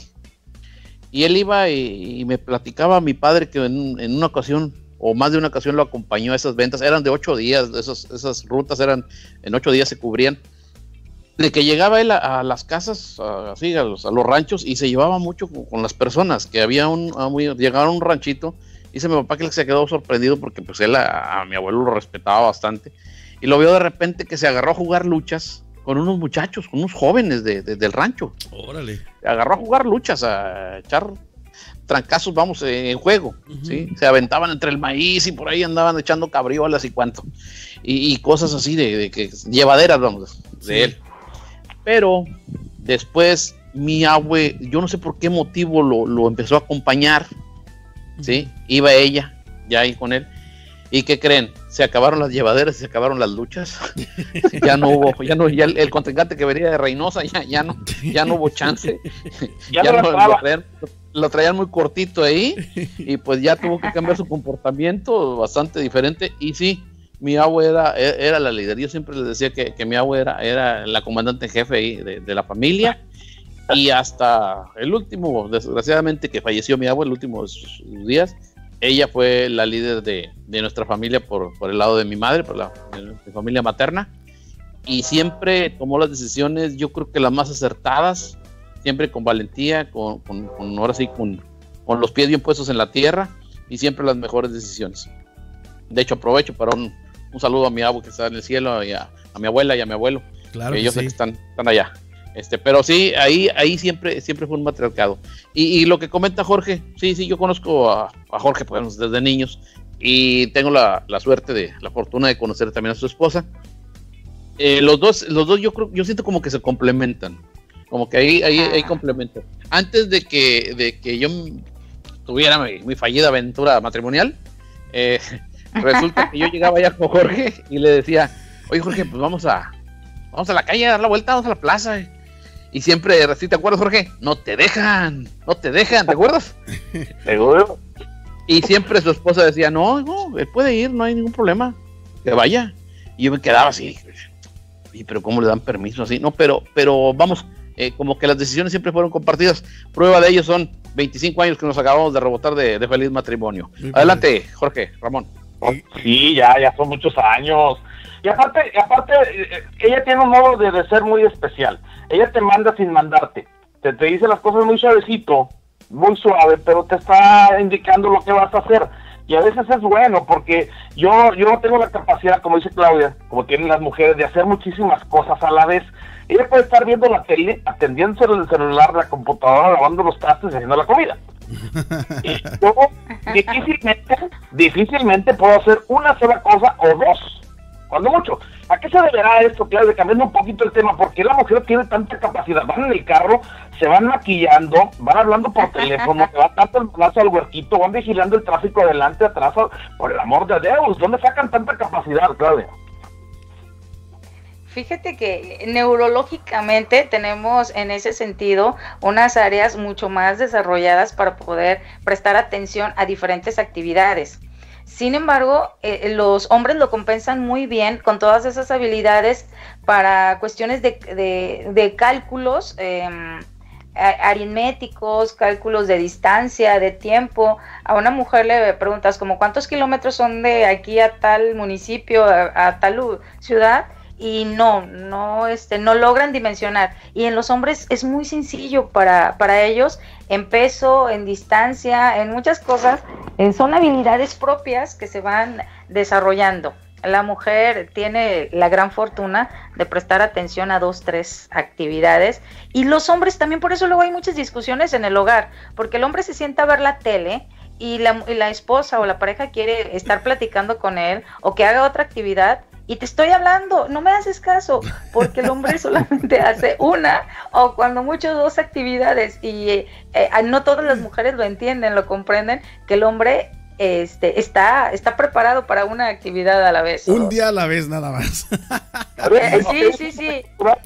[SPEAKER 3] Y él iba y, y me platicaba a mi padre que en, en una ocasión, o más de una ocasión, lo acompañó a esas ventas, eran de ocho días, esas, esas rutas eran, en ocho días se cubrían, de que llegaba él a, a las casas, a, así, a los, a los ranchos, y se llevaba mucho con, con las personas, que había un, a muy, llegaron a un ranchito, y dice mi papá que se quedó sorprendido porque pues él a, a mi abuelo lo respetaba bastante, y lo vio de repente que se agarró a jugar luchas con unos muchachos, con unos jóvenes de, de, del rancho.
[SPEAKER 1] Órale.
[SPEAKER 3] Se agarró a jugar luchas, a echar trancazos, vamos, en juego, uh-huh. ¿sí? Se aventaban entre el maíz y por ahí andaban echando cabriolas y cuanto, y, y cosas así de, de que llevaderas, vamos, de sí. él. Pero después mi abue, yo no sé por qué motivo lo, lo empezó a acompañar, ¿sí? Uh-huh. Iba ella, ya ahí con él, ¿y qué creen? Se acabaron las llevaderas y se acabaron las luchas. Ya no hubo, ya no, ya el, el contrincante que venía de Reynosa, ya, ya no, ya no hubo chance. Ya, ya no, no lo, traían, lo traían muy cortito ahí, y pues ya tuvo que cambiar su comportamiento bastante diferente. Y sí, mi abue era, era la líder. Yo siempre les decía que, que mi abue era, era la comandante en jefe ahí de, de la familia. Y hasta el último, desgraciadamente, que falleció mi abue, el último de sus días, ella fue la líder de, de nuestra familia por, por el lado de mi madre, por la de mi familia materna, y siempre tomó las decisiones, yo creo que las más acertadas, siempre con valentía, con, con, con ahora sí, con, con los pies bien puestos en la tierra, y siempre las mejores decisiones. De hecho, aprovecho para un, un saludo a mi abuelo que está en el cielo, y a, a mi abuela y a mi abuelo,
[SPEAKER 1] claro
[SPEAKER 3] que
[SPEAKER 1] que
[SPEAKER 3] yo
[SPEAKER 1] sí.
[SPEAKER 3] sé que están, están allá. Este, pero sí, ahí, ahí siempre, siempre fue un matriarcado. Y, y lo que comenta Jorge, sí, sí, yo conozco a, a Jorge pues, desde niños, y tengo la, la suerte de, la fortuna de conocer también a su esposa. Eh, los dos, los dos yo creo, yo siento como que se complementan. como que ahí hay, hay complemento. Antes de que, de que yo tuviera mi, mi fallida aventura matrimonial, eh, resulta que yo llegaba allá con Jorge y le decía, oye Jorge, pues vamos a vamos a la calle a dar la vuelta, vamos a la plaza. Y siempre, ¿sí te acuerdas, Jorge? No te dejan, no te dejan, ¿te acuerdas?
[SPEAKER 2] ¿Seguro?
[SPEAKER 3] Y siempre su esposa decía, no, no, él puede ir, no hay ningún problema, que vaya. Y yo me quedaba así, y pero ¿cómo le dan permiso así? No, pero, pero vamos, eh, como que las decisiones siempre fueron compartidas. Prueba de ello son veinticinco años que nos acabamos de rebotar de, de feliz matrimonio. Adelante, Jorge, Ramón.
[SPEAKER 2] Sí, ya, ya son muchos años. Y aparte, aparte, ella tiene un modo de, de ser muy especial. Ella te manda sin mandarte. Te, te dice las cosas muy suavecito, muy suave, pero te está indicando lo que vas a hacer. Y a veces es bueno, porque yo, yo no tengo la capacidad, como dice Claudia, como tienen las mujeres, de hacer muchísimas cosas a la vez. Ella puede estar viendo la tele, atendiendo el celular, la computadora, lavando los trastes y haciendo la comida. Y yo difícilmente, difícilmente puedo hacer una sola cosa o dos, cuando mucho. ¿A qué se deberá esto, Claudia? Cambiando un poquito el tema, porque la mujer tiene tanta capacidad. Van en el carro, se van maquillando, van hablando por teléfono, se va dando el brazo al huerquito, van vigilando el tráfico adelante, atrás, por el amor de Dios. ¿Dónde sacan tanta capacidad, Claudia?
[SPEAKER 4] Fíjate que neurológicamente tenemos en ese sentido unas áreas mucho más desarrolladas para poder prestar atención a diferentes actividades. Sin embargo, eh, los hombres lo compensan muy bien con todas esas habilidades para cuestiones de, de, de cálculos eh, aritméticos, cálculos de distancia, de tiempo. A una mujer le preguntas como cuántos kilómetros son de aquí a tal municipio, a, a tal ciudad, y no, no, este, no logran dimensionar. Y en los hombres es muy sencillo para, para ellos, en peso, en distancia, en muchas cosas, eh, son habilidades propias que se van desarrollando. La mujer tiene la gran fortuna de prestar atención a dos, tres actividades, y los hombres también. Por eso luego hay muchas discusiones en el hogar, porque el hombre se sienta a ver la tele y la, y la esposa o la pareja quiere estar platicando con él o que haga otra actividad. Y te estoy hablando, no me haces caso, porque el hombre solamente hace una o cuando mucho dos actividades, y eh, eh, no todas las mujeres lo entienden, lo comprenden, que el hombre este, está, está preparado para una actividad a la vez.
[SPEAKER 1] Un día a la vez nada más.
[SPEAKER 4] Eh, sí, sí, sí.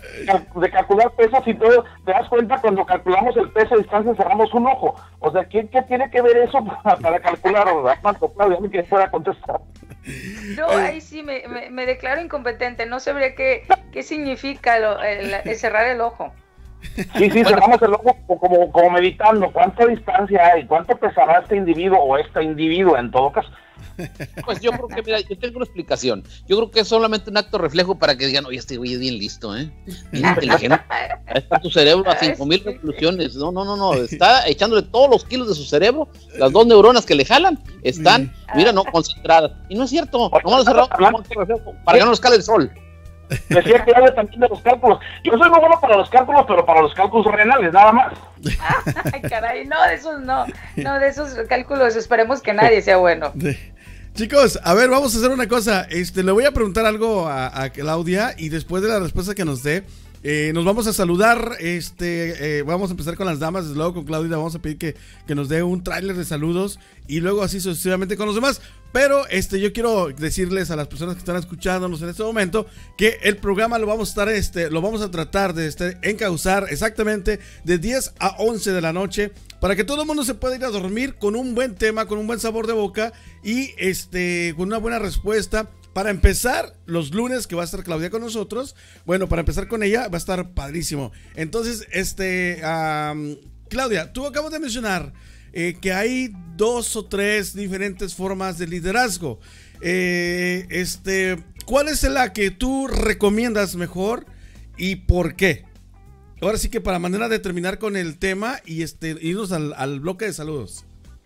[SPEAKER 2] De calcular pesos y todo, te das cuenta cuando calculamos el peso a distancia cerramos un ojo. O sea, ¿qué, qué tiene que ver eso para, para calcular? ¿Cuánto, Claudia? A mí que fuera a contestar.
[SPEAKER 4] No, ahí sí me, me, me declaro incompetente, no sabría qué, qué significa lo, el, el cerrar el ojo.
[SPEAKER 2] Sí, sí, cerramos el ojo como, como meditando, ¿cuánta distancia hay? ¿Cuánto pesará este individuo o esta individuo en todo caso?
[SPEAKER 3] Pues yo creo que, mira, yo tengo una explicación. Yo creo que es solamente un acto reflejo para que digan, oye, este güey es bien listo, ¿eh? Bien inteligente. Ahí está tu cerebro a cinco mil revoluciones. No, no, no, no. Está echándole todos los kilos de su cerebro. Las dos neuronas que le jalan están, mira, no, concentradas. Y no es cierto. No lo cerramos para que no nos cale el sol.
[SPEAKER 2] Decía que habla también de los cálculos. Yo soy muy bueno para los cálculos, pero para los cálculos renales, nada más.
[SPEAKER 4] Ay, caray, no, de esos no. No, de esos cálculos esperemos que nadie sea bueno.
[SPEAKER 1] Chicos, a ver, vamos a hacer una cosa. Este, le voy a preguntar algo a, a Claudia, y después de la respuesta que nos dé, eh, nos vamos a saludar. Este, eh, vamos a empezar con las damas, desde luego con Claudia vamos a pedir que, que nos dé un tráiler de saludos, y luego así sucesivamente con los demás. Pero este, yo quiero decirles a las personas que están escuchándonos en este momento que el programa lo vamos a estar, este, lo vamos a tratar de este, encauzar exactamente de diez a once de la noche, para que todo el mundo se pueda ir a dormir con un buen tema, con un buen sabor de boca, y este, con una buena respuesta. Para empezar, los lunes que va a estar Claudia con nosotros, bueno, para empezar con ella va a estar padrísimo. Entonces, este, um, Claudia, tú acabas de mencionar Eh, que hay dos o tres diferentes formas de liderazgo. Eh, este, ¿cuál es la que tú recomiendas mejor y por qué? Ahora sí que para manera de terminar con el tema y este, irnos al, al bloque de saludos.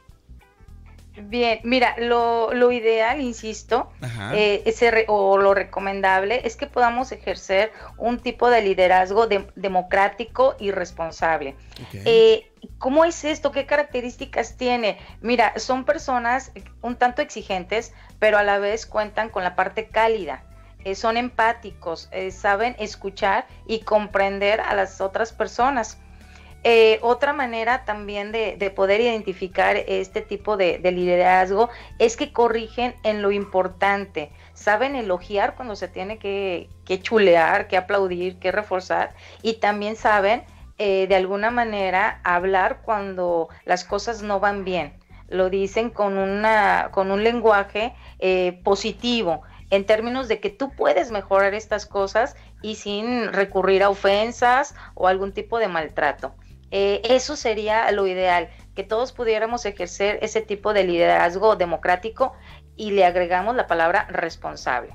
[SPEAKER 4] Bien, mira, lo, lo ideal, insisto, eh, ese re, o lo recomendable es que podamos ejercer un tipo de liderazgo de, democrático y responsable. Okay. Eh, ¿Cómo es esto? ¿Qué características tiene? Mira, son personas un tanto exigentes, pero a la vez cuentan con la parte cálida. eh, son empáticos, eh, saben escuchar y comprender a las otras personas. Eh, otra manera también de, de poder identificar este tipo de, de liderazgo es que corrigen en lo importante, saben elogiar cuando se tiene que, que chulear, que aplaudir, que reforzar, y también saben eh, de alguna manera hablar cuando las cosas no van bien. Lo dicen con, una, con un lenguaje eh, positivo, en términos de que tú puedes mejorar estas cosas y sin recurrir a ofensas o algún tipo de maltrato. Eh, eso sería lo ideal, que todos pudiéramos ejercer ese tipo de liderazgo democrático, y le agregamos la palabra responsable.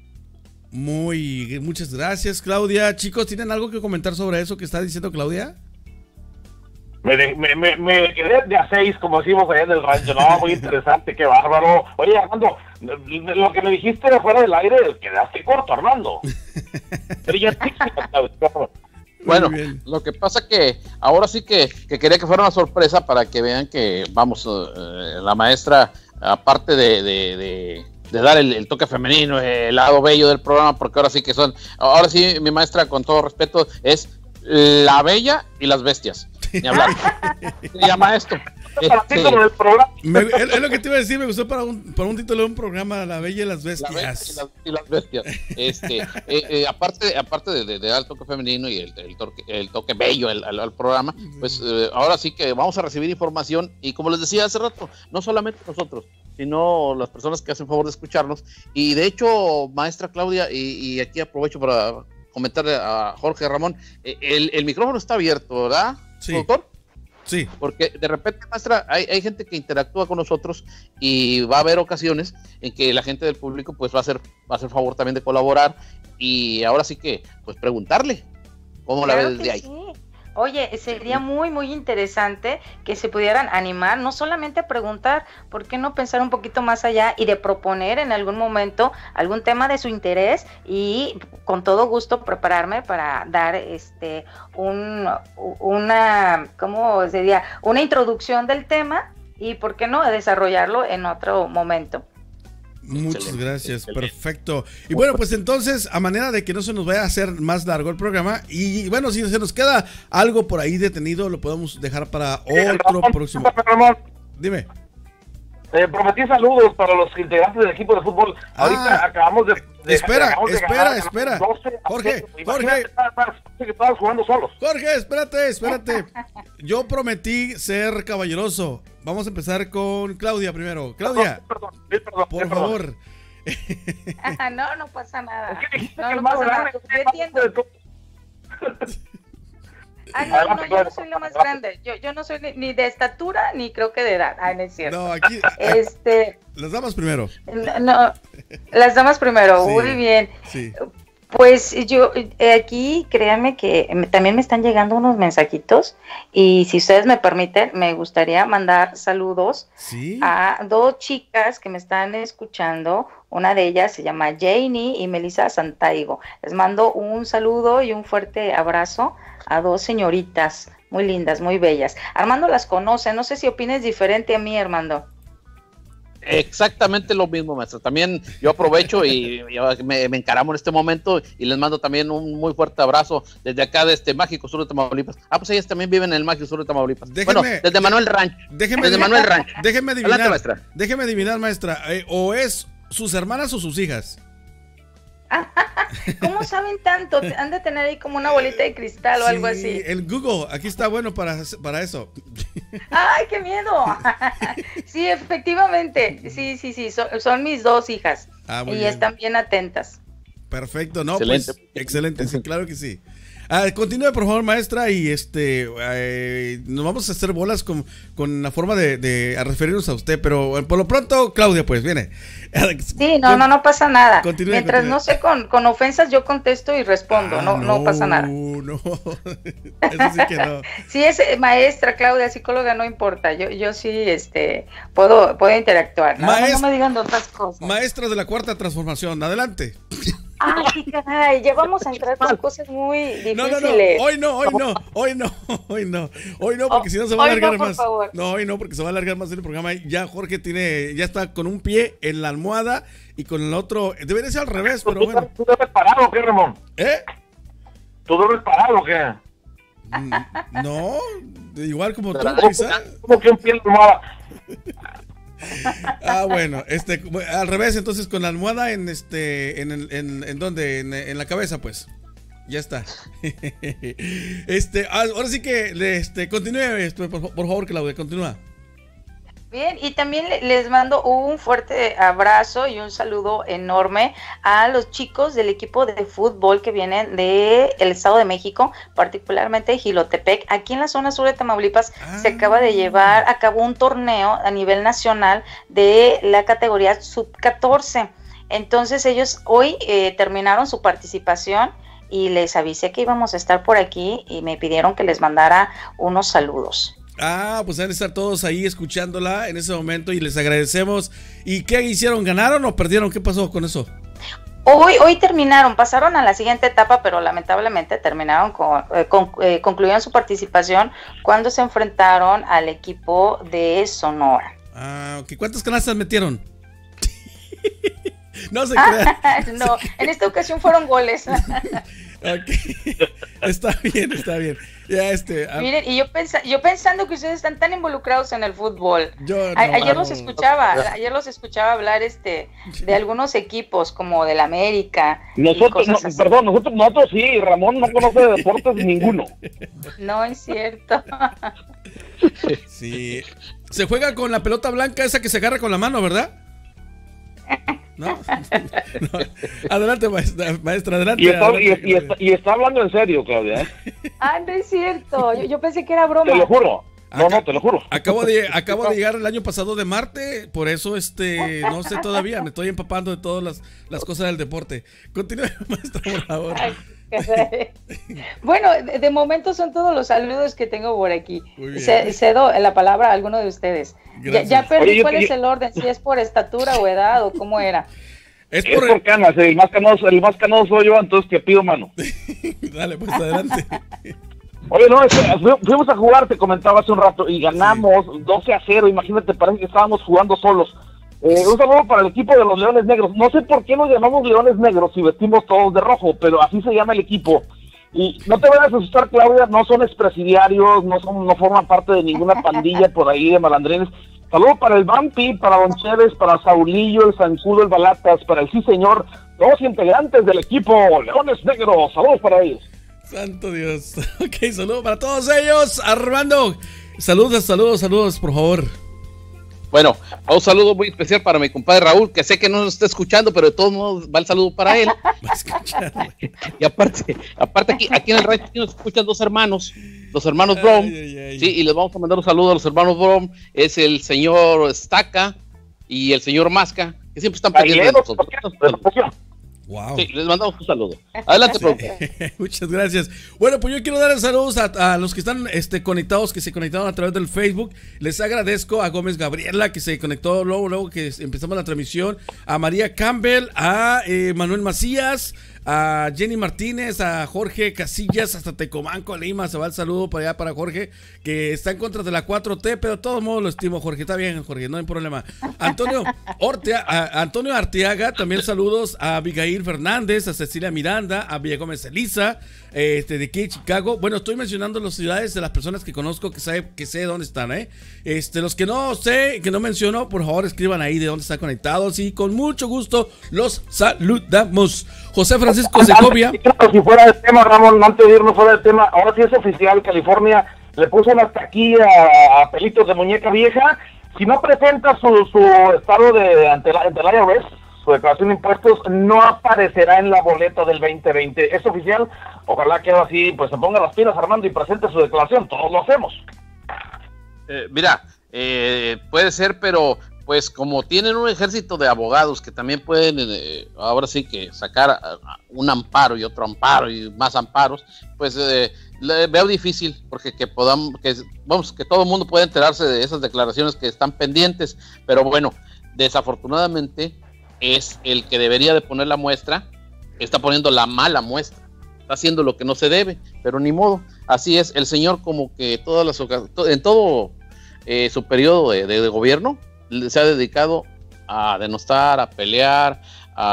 [SPEAKER 1] Muy, muchas gracias, Claudia. Chicos, ¿tienen algo que comentar sobre eso que está diciendo Claudia?
[SPEAKER 2] Me, de, me, me, me quedé de a seis, como decimos allá en el rancho. No, muy interesante, qué bárbaro. Oye, Armando, lo que me dijiste de fuera del aire, quedaste corto, Armando. Pero ya te...
[SPEAKER 3] Bueno, lo que pasa que ahora sí que, que quería que fuera una sorpresa para que vean que, vamos, eh, la maestra, aparte de, de, de, de dar el, el toque femenino, el lado bello del programa, porque ahora sí que son, ahora sí mi maestra, con todo respeto, es la bella y las bestias. Ni hablar. Se llama esto. Este,
[SPEAKER 1] me, es lo que te iba a decir, me gustó para un, para un título de un programa, La Bella y las Bestias.
[SPEAKER 3] La Bella y las, y las Bestias. Este, eh, eh, aparte aparte de, de, de dar el toque femenino y el, el, toque, el toque bello al, al, al programa, pues eh, ahora sí que vamos a recibir información, y como les decía hace rato, no solamente nosotros, sino las personas que hacen favor de escucharnos. Y de hecho, maestra Claudia, y, y aquí aprovecho para comentarle a Jorge Ramón, eh, el, el micrófono está abierto, ¿verdad,
[SPEAKER 1] sí,
[SPEAKER 3] doctor?
[SPEAKER 1] Sí.
[SPEAKER 3] Porque de repente, maestra, hay, hay gente que interactúa con nosotros, y va a haber ocasiones en que la gente del público pues va a hacer, va a hacer favor también de colaborar, y ahora sí que pues preguntarle cómo
[SPEAKER 4] claro
[SPEAKER 3] la ve desde ahí.
[SPEAKER 4] Sí. Oye, sería muy muy interesante que se pudieran animar, no solamente a preguntar, ¿por qué no pensar un poquito más allá y de proponer en algún momento algún tema de su interés? Y con todo gusto prepararme para dar este un una ¿cómo se diría? Una introducción del tema, y por qué no desarrollarlo en otro momento.
[SPEAKER 1] Muchas
[SPEAKER 3] Excelente,
[SPEAKER 1] gracias,
[SPEAKER 3] excelente.
[SPEAKER 1] Perfecto. Y bueno, pues entonces, a manera de que no se nos vaya a hacer más largo el programa, y bueno, si se nos queda algo por ahí detenido, lo podemos dejar para otro próximo. Dime.
[SPEAKER 2] Eh, prometí saludos para los integrantes del equipo de fútbol.
[SPEAKER 1] Ah,
[SPEAKER 2] ahorita acabamos de... de
[SPEAKER 1] espera,
[SPEAKER 2] acabamos de
[SPEAKER 1] espera,
[SPEAKER 2] ganar,
[SPEAKER 1] espera.
[SPEAKER 2] doce a
[SPEAKER 1] Jorge,
[SPEAKER 2] cero.
[SPEAKER 1] Jorge.
[SPEAKER 2] Imagínate nada más, que estabas jugando solos.
[SPEAKER 1] Jorge, espérate, espérate. Yo prometí ser caballeroso. Vamos a empezar con Claudia primero. Claudia,
[SPEAKER 2] Perdón, perdón, perdón,
[SPEAKER 1] por
[SPEAKER 2] perdón.
[SPEAKER 1] favor.
[SPEAKER 4] No, no pasa nada.
[SPEAKER 2] Es que dijiste
[SPEAKER 4] No,
[SPEAKER 2] que
[SPEAKER 4] no
[SPEAKER 2] el más
[SPEAKER 4] pasa nada.
[SPEAKER 2] grande,
[SPEAKER 4] Yo entiendo.
[SPEAKER 2] de todo.
[SPEAKER 4] Ah, no,
[SPEAKER 2] Adelante,
[SPEAKER 4] no, yo no
[SPEAKER 2] Claudia.
[SPEAKER 4] soy la más grande. Yo, yo no soy ni, ni de estatura, ni creo que de edad. Ah, no es cierto.
[SPEAKER 1] No, aquí
[SPEAKER 4] Este,
[SPEAKER 1] las damas primero.
[SPEAKER 4] no, no, las damas primero.
[SPEAKER 1] Sí.
[SPEAKER 4] Muy bien.
[SPEAKER 1] Sí.
[SPEAKER 4] Pues yo eh, aquí, créanme que me- también me están llegando unos mensajitos, y si ustedes me permiten, me gustaría mandar saludos
[SPEAKER 1] Sí.
[SPEAKER 4] a dos chicas que me están escuchando. Una de ellas se llama Janie y Melissa Santaigo. Les mando un saludo y un fuerte abrazo a dos señoritas muy lindas, muy bellas. Armando las conoce, no sé si opines diferente a mí, Armando.
[SPEAKER 3] Exactamente lo mismo, maestra. También yo aprovecho y, y me, me encaramo en este momento, y les mando también un muy fuerte abrazo desde acá, de este mágico sur de Tamaulipas. Ah, pues ellas también viven en el mágico sur de Tamaulipas.
[SPEAKER 1] Déjeme-
[SPEAKER 3] bueno, desde Manuel Rancho.
[SPEAKER 1] Déjeme,
[SPEAKER 3] Desde Manuel Rancho.
[SPEAKER 1] déjeme adivinar.
[SPEAKER 3] Adelante, maestra.
[SPEAKER 1] Déjeme adivinar, maestra. Eh, o es sus hermanas o sus hijas.
[SPEAKER 4] ¿Cómo saben tanto? Han de tener ahí como una bolita de cristal o algo
[SPEAKER 1] Sí,
[SPEAKER 4] así.
[SPEAKER 1] El Google, aquí está bueno para, para eso.
[SPEAKER 4] ¡Ay, qué miedo! Sí, efectivamente. Sí, sí, sí. Son, son mis dos hijas.
[SPEAKER 1] Ah, muy
[SPEAKER 4] Y
[SPEAKER 1] bien.
[SPEAKER 4] están bien atentas.
[SPEAKER 1] Perfecto, no,
[SPEAKER 3] Excelente.
[SPEAKER 1] pues excelente, sí, claro que sí. Ah, continúe, por favor, maestra, y este eh, nos vamos a hacer bolas con, con la forma de, de a referirnos a usted, pero eh, por lo pronto, Claudia, pues viene.
[SPEAKER 4] Sí, no, no, no pasa nada.
[SPEAKER 1] Continúe,
[SPEAKER 4] Mientras
[SPEAKER 1] continúe.
[SPEAKER 4] no sé con, con ofensas, yo contesto y respondo.
[SPEAKER 1] Ah,
[SPEAKER 4] no, no, pasa nada.
[SPEAKER 1] No, eso sí que no.
[SPEAKER 4] Sí, es eh, maestra, Claudia, psicóloga, no importa. Yo, yo sí, este, puedo, puedo interactuar. No,
[SPEAKER 1] Maest-
[SPEAKER 4] no me digan de otras cosas.
[SPEAKER 1] Maestra de la cuarta transformación, adelante.
[SPEAKER 4] Ay, caray, ya vamos a entrar con cosas muy difíciles.
[SPEAKER 1] No, no, no, hoy no, hoy no, hoy no, hoy no, hoy no, porque si no se va a alargar más. No, hoy no, porque se va a alargar más el programa. Ya Jorge tiene, ya está con un pie en la almohada y con el otro, debería ser al revés, pero bueno.
[SPEAKER 2] ¿Tú duermes parado o qué, Ramón?
[SPEAKER 1] ¿Eh?
[SPEAKER 2] ¿Tú duermes parado o qué?
[SPEAKER 1] No, igual como tú, quizá.
[SPEAKER 2] ¿Cómo que un pie en la almohada?
[SPEAKER 1] Ah, bueno, este, al revés, entonces con la almohada en este, en, en, en, en dónde, en, en la cabeza, pues, ya está. Este, ahora sí que, este, continúe, por, por favor, Claudia, continúa.
[SPEAKER 4] Bien, y también les mando un fuerte abrazo y un saludo enorme a los chicos del equipo de fútbol que vienen del Estado de México, particularmente de Jilotepec. Aquí en la zona sur de Tamaulipas ah. se acaba de llevar a cabo un torneo a nivel nacional de la categoría sub catorce. Entonces ellos hoy eh, terminaron su participación y les avisé que íbamos a estar por aquí y me pidieron que les mandara unos saludos.
[SPEAKER 1] Ah, pues van a estar todos ahí escuchándola en ese momento y les agradecemos. ¿Y qué hicieron? ¿Ganaron o perdieron? ¿Qué pasó con eso?
[SPEAKER 4] Hoy, hoy terminaron, pasaron a la siguiente etapa, pero lamentablemente terminaron con, eh, con eh, concluyeron su participación cuando se enfrentaron al equipo de Sonora.
[SPEAKER 1] Ah, ok. ¿Cuántas canastas metieron? No se crean.
[SPEAKER 4] No, en esta ocasión fueron goles.
[SPEAKER 1] Okay. Está bien, está bien. Ya este. A...
[SPEAKER 4] Miren, y yo pensa, yo pensando que ustedes están tan involucrados en el fútbol.
[SPEAKER 1] Yo no,
[SPEAKER 4] a, ayer
[SPEAKER 1] no,
[SPEAKER 4] los escuchaba, no. ayer los escuchaba hablar este de algunos equipos como del América.
[SPEAKER 2] Nosotros, no, perdón, nosotros, nosotros sí, Ramón no conoce de deportes ninguno.
[SPEAKER 4] No es cierto.
[SPEAKER 1] Sí. Se juega con la pelota blanca esa que se agarra con la mano, ¿verdad? ¿No? No. Adelante, maestra, maestra adelante.
[SPEAKER 2] Y está,
[SPEAKER 1] adelante.
[SPEAKER 2] Y, y, está, y está hablando en serio, Claudia.
[SPEAKER 4] Ah, no es cierto. Yo, yo pensé que era broma.
[SPEAKER 2] Te lo juro. No,
[SPEAKER 1] Acá,
[SPEAKER 2] no, te lo juro.
[SPEAKER 1] Acabo de, acabo de llegar el año pasado de Marte, por eso este no sé todavía, me estoy empapando de todas las, las cosas del deporte. Continúe, maestra, por favor.
[SPEAKER 4] Ay, bueno, de, de momento son todos los saludos que tengo por aquí. C cedo la palabra a alguno de ustedes. Ya, ya perdí Oye, cuál yo, es el orden, si es por estatura o edad o cómo era.
[SPEAKER 2] Es por, es por canas, el más canoso, el más canoso soy yo, entonces te pido mano.
[SPEAKER 1] Dale, pues adelante.
[SPEAKER 2] Oye, no, es que fuimos a jugar, te comentaba hace un rato, y ganamos sí. doce a cero, imagínate, parece que estábamos jugando solos. Eh, un saludo para el equipo de los Leones Negros. No sé por qué nos llamamos Leones Negros si vestimos todos de rojo, pero así se llama el equipo. Y no te vayas a asustar, Claudia, no son expresidiarios, no son, no forman parte de ninguna pandilla por ahí de malandrines. Saludos para el Vampi, para Don Chévez, para Saulillo, el Zancudo, el Balatas, para el Sí Señor, todos integrantes del equipo Leones Negros. Saludos para ellos.
[SPEAKER 1] Santo Dios. Ok, saludos para todos ellos. Armando, saludos, saludos, saludos, por favor.
[SPEAKER 3] Bueno, un saludo muy especial para mi compadre Raúl, que sé que no nos está escuchando, pero de todos modos va el saludo para él. Y aparte, aparte aquí, aquí en el rancho nos escuchan dos hermanos, los hermanos Brom, ay, ay, ay. Sí, y les vamos a mandar un saludo a los hermanos Brom, es el señor Estaca y el señor Masca, que siempre están pendientes de nosotros.
[SPEAKER 1] Wow.
[SPEAKER 3] Sí, les mandamos un saludo. Adelante, sí.
[SPEAKER 1] Muchas gracias. Bueno, pues yo quiero dar saludos a, a los que están este, conectados, que se conectaron a través del Facebook. Les agradezco a Gómez Gabriela, que se conectó luego, luego que empezamos la transmisión, a María Campbell, a eh, Manuel Macías, a Jenny Martínez, a Jorge Casillas, hasta Tecomanco, Lima. Se va el saludo para allá para Jorge, que está en contra de la cuatro T, pero de todos modos lo estimo, Jorge. Está bien, Jorge, no hay problema. Antonio Ortea, a Antonio Arteaga, también saludos a Abigail Fernández, a Cecilia Miranda, a Villa Gómez Elisa, este, de aquí de Chicago. Bueno, estoy mencionando las ciudades de las personas que conozco, que sabe, que sé dónde están, ¿eh? Este, los que no sé, que no menciono, por favor escriban ahí de dónde están conectados y con mucho gusto los saludamos. José Francisco Segovia.
[SPEAKER 2] Si fuera de tema, Ramón, antes de irnos fuera de tema, ahora sí es oficial, California le puso una taquilla a, a pelitos de muñeca vieja. Si no presenta su, su estado de ante la, ante la I R S, su declaración de impuestos, no aparecerá en la boleta del veinte veinte. Es oficial, ojalá que ahora sí pues se ponga las pilas, Armando, y presente su declaración. Todos lo hacemos.
[SPEAKER 3] Eh, mira, eh, puede ser, pero pues como tienen un ejército de abogados que también pueden eh, ahora sí que sacar uh, un amparo y otro amparo y más amparos, pues eh, le veo difícil porque que podamos, que vamos, que todo el mundo pueda enterarse de esas declaraciones que están pendientes, pero bueno, desafortunadamente es el que debería de poner la muestra está poniendo la mala muestra, está haciendo lo que no se debe, pero ni modo. Así es, el señor como que todas las en todo eh, su periodo de, de, de gobierno se ha dedicado a denostar, a pelear,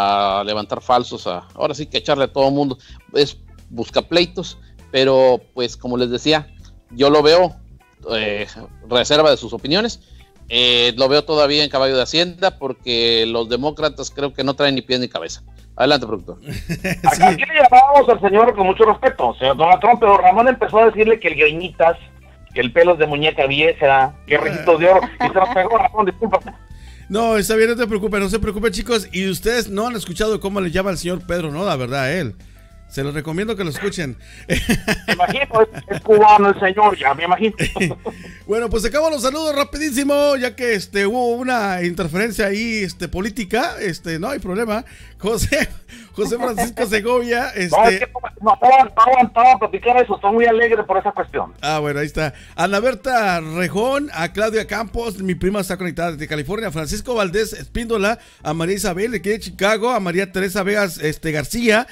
[SPEAKER 3] a levantar falsos, a, ahora sí que echarle a todo el mundo, es busca pleitos, pero pues como les decía, yo lo veo eh, reserva de sus opiniones, eh, lo veo todavía en caballo de Hacienda, porque los demócratas creo que no traen ni pies ni cabeza. Adelante, productor.
[SPEAKER 2] Sí. Aquí le llamábamos al señor con mucho respeto, señor Donald Trump, pero Ramón empezó a decirle que el greñitas, que el pelos de muñeca vieja, que recitos de oro, y se nos pegó, Ramón, disculpa.
[SPEAKER 1] No, está bien, no te preocupes, no se preocupen, chicos. Y ustedes no han escuchado cómo le llama el señor Pedro, ¿no? La verdad, a él. Se los recomiendo que lo escuchen.
[SPEAKER 2] Me imagino, es, es cubano el señor, ya me imagino.
[SPEAKER 1] Bueno, pues acabo los saludos rapidísimo, ya que este hubo una interferencia ahí este, política, este, no hay problema. José, José Francisco Segovia, este...
[SPEAKER 2] No, es que no, no, no aguantaba a platicar eso, estoy muy alegre por esa cuestión.
[SPEAKER 1] Ah, bueno, ahí está. Ana Berta Rejón, a Claudia Campos, mi prima está conectada desde California, a Francisco Valdés Espíndola, a María Isabel, de aquí de Chicago, a María Teresa Vegas este, García,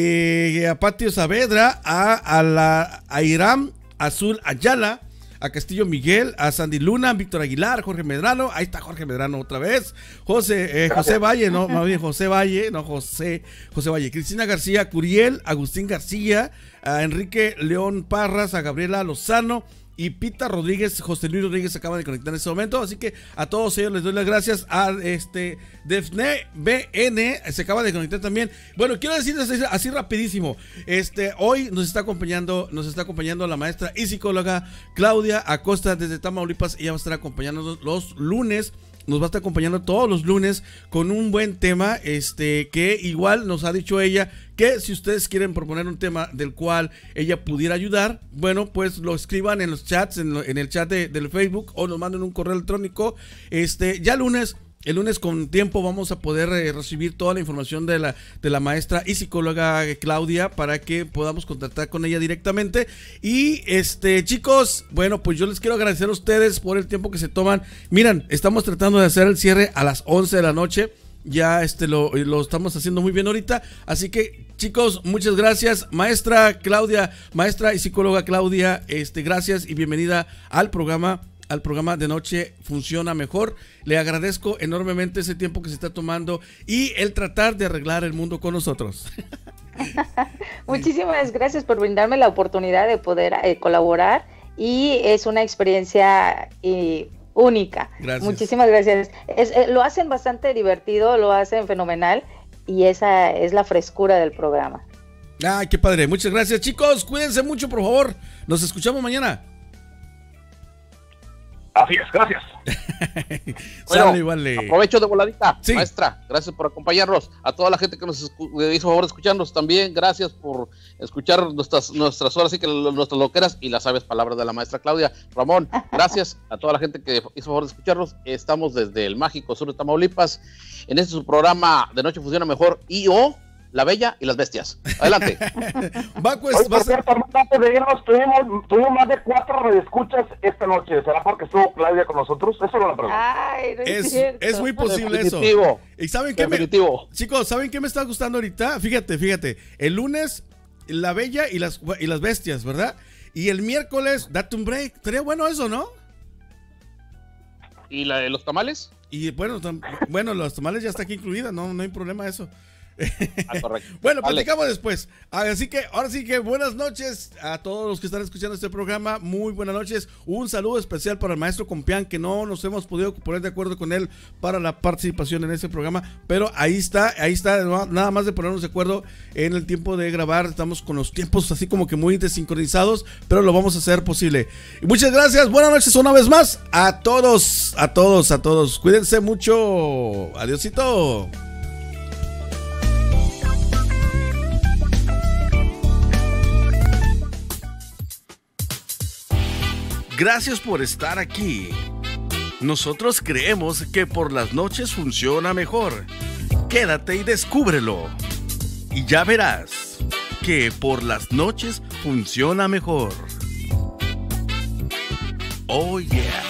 [SPEAKER 1] eh, a Patio Saavedra, a, a, la, a Iram Azul Ayala, a Castillo Miguel, a Sandy Luna, a Víctor Aguilar, Jorge Medrano, ahí está Jorge Medrano otra vez, José, eh, José Valle, no, más bien José Valle, no José, José Valle, Cristina García Curiel, Agustín García, a Enrique León Parras, a Gabriela Lozano y Pita Rodríguez, José Luis Rodríguez se acaban de conectar en este momento, así que a todos ellos les doy las gracias. A este Defne B N se acaba de conectar también. Bueno, quiero decirles así, así rapidísimo, este hoy nos está acompañando, nos está acompañando la maestra y psicóloga Claudia Acosta desde Tamaulipas. Ella va a estar acompañándonos los lunes. Nos va a estar acompañando todos los lunes con un buen tema, este que igual nos ha dicho ella que si ustedes quieren proponer un tema del cual ella pudiera ayudar, bueno, pues lo escriban en los chats, en, lo, en el chat de, del Facebook, o nos manden un correo electrónico. Este, ya lunes, el lunes con tiempo vamos a poder eh, recibir toda la información de la, de la maestra y psicóloga Claudia para que podamos contactar con ella directamente. Y este, chicos, bueno, pues yo les quiero agradecer a ustedes por el tiempo que se toman. Miren, estamos tratando de hacer el cierre a las once de la noche. Ya este lo, lo estamos haciendo muy bien ahorita. Así que, chicos, muchas gracias. Maestra Claudia, maestra y psicóloga Claudia, este, gracias y bienvenida al programa. al programa de Noche Funciona Mejor. Le agradezco enormemente ese tiempo que se está tomando y el tratar de arreglar el mundo con nosotros.
[SPEAKER 4] Muchísimas gracias por brindarme la oportunidad de poder eh, colaborar, y es una experiencia eh, única.
[SPEAKER 1] Gracias.
[SPEAKER 4] Muchísimas gracias. Es, eh, lo hacen bastante divertido, lo hacen fenomenal, y esa es la frescura del programa.
[SPEAKER 1] Ay, qué padre. Muchas gracias, chicos. Cuídense mucho, por favor. Nos escuchamos mañana.
[SPEAKER 2] Así es, gracias.
[SPEAKER 3] Bueno,
[SPEAKER 1] Sale, vale.
[SPEAKER 3] Aprovecho de voladita,
[SPEAKER 1] sí.
[SPEAKER 3] Maestra, gracias por acompañarnos. A toda la gente que nos hizo favor de escucharnos también, gracias por escuchar nuestras nuestras horas y que nuestras loqueras y las sabias palabras de la maestra Claudia. Ramón, gracias a toda la gente que hizo favor de escucharnos. Estamos desde el mágico sur de Tamaulipas en este su programa de Noche Funciona Mejor y o La Bella y las Bestias. Adelante.
[SPEAKER 1] Va, pues,
[SPEAKER 2] Oye, por
[SPEAKER 1] vas a...
[SPEAKER 2] cierto, antes de irnos, tuvimos, tuvimos más de cuatro redescuchas esta noche. ¿Será porque estuvo Claudia con nosotros? Eso no lo pregunto.
[SPEAKER 4] Ay, no es,
[SPEAKER 1] Es,
[SPEAKER 4] cierto.
[SPEAKER 1] es muy posible
[SPEAKER 3] Definitivo.
[SPEAKER 1] eso. ¿Y saben qué me...
[SPEAKER 3] Definitivo.
[SPEAKER 1] Chicos, ¿saben qué me está gustando ahorita? Fíjate, fíjate. El lunes, La Bella y las, y las Bestias, ¿verdad? Y el miércoles, Date un Break. Estaría bueno eso, ¿no?
[SPEAKER 3] ¿Y la de los tamales?
[SPEAKER 1] Y bueno, tam- bueno, los tamales ya está aquí incluida, no, no hay problema eso.
[SPEAKER 3] Ah, correcto.
[SPEAKER 1] Bueno,
[SPEAKER 3] Vale.
[SPEAKER 1] platicamos después. Así que, ahora sí que buenas noches a todos los que están escuchando este programa. Muy buenas noches. Un saludo especial para el maestro Compián, que no nos hemos podido poner de acuerdo con él para la participación en este programa. Pero ahí está, ahí está, nada más de ponernos de acuerdo en el tiempo de grabar. Estamos con los tiempos así como que muy desincronizados, pero lo vamos a hacer posible. Y muchas gracias, buenas noches una vez más a todos, a todos, a todos. Cuídense mucho. Adiósito. Gracias por estar aquí. Nosotros creemos que por las noches funciona mejor. Quédate y descúbrelo. Y ya verás que por las noches funciona mejor. Oh yeah.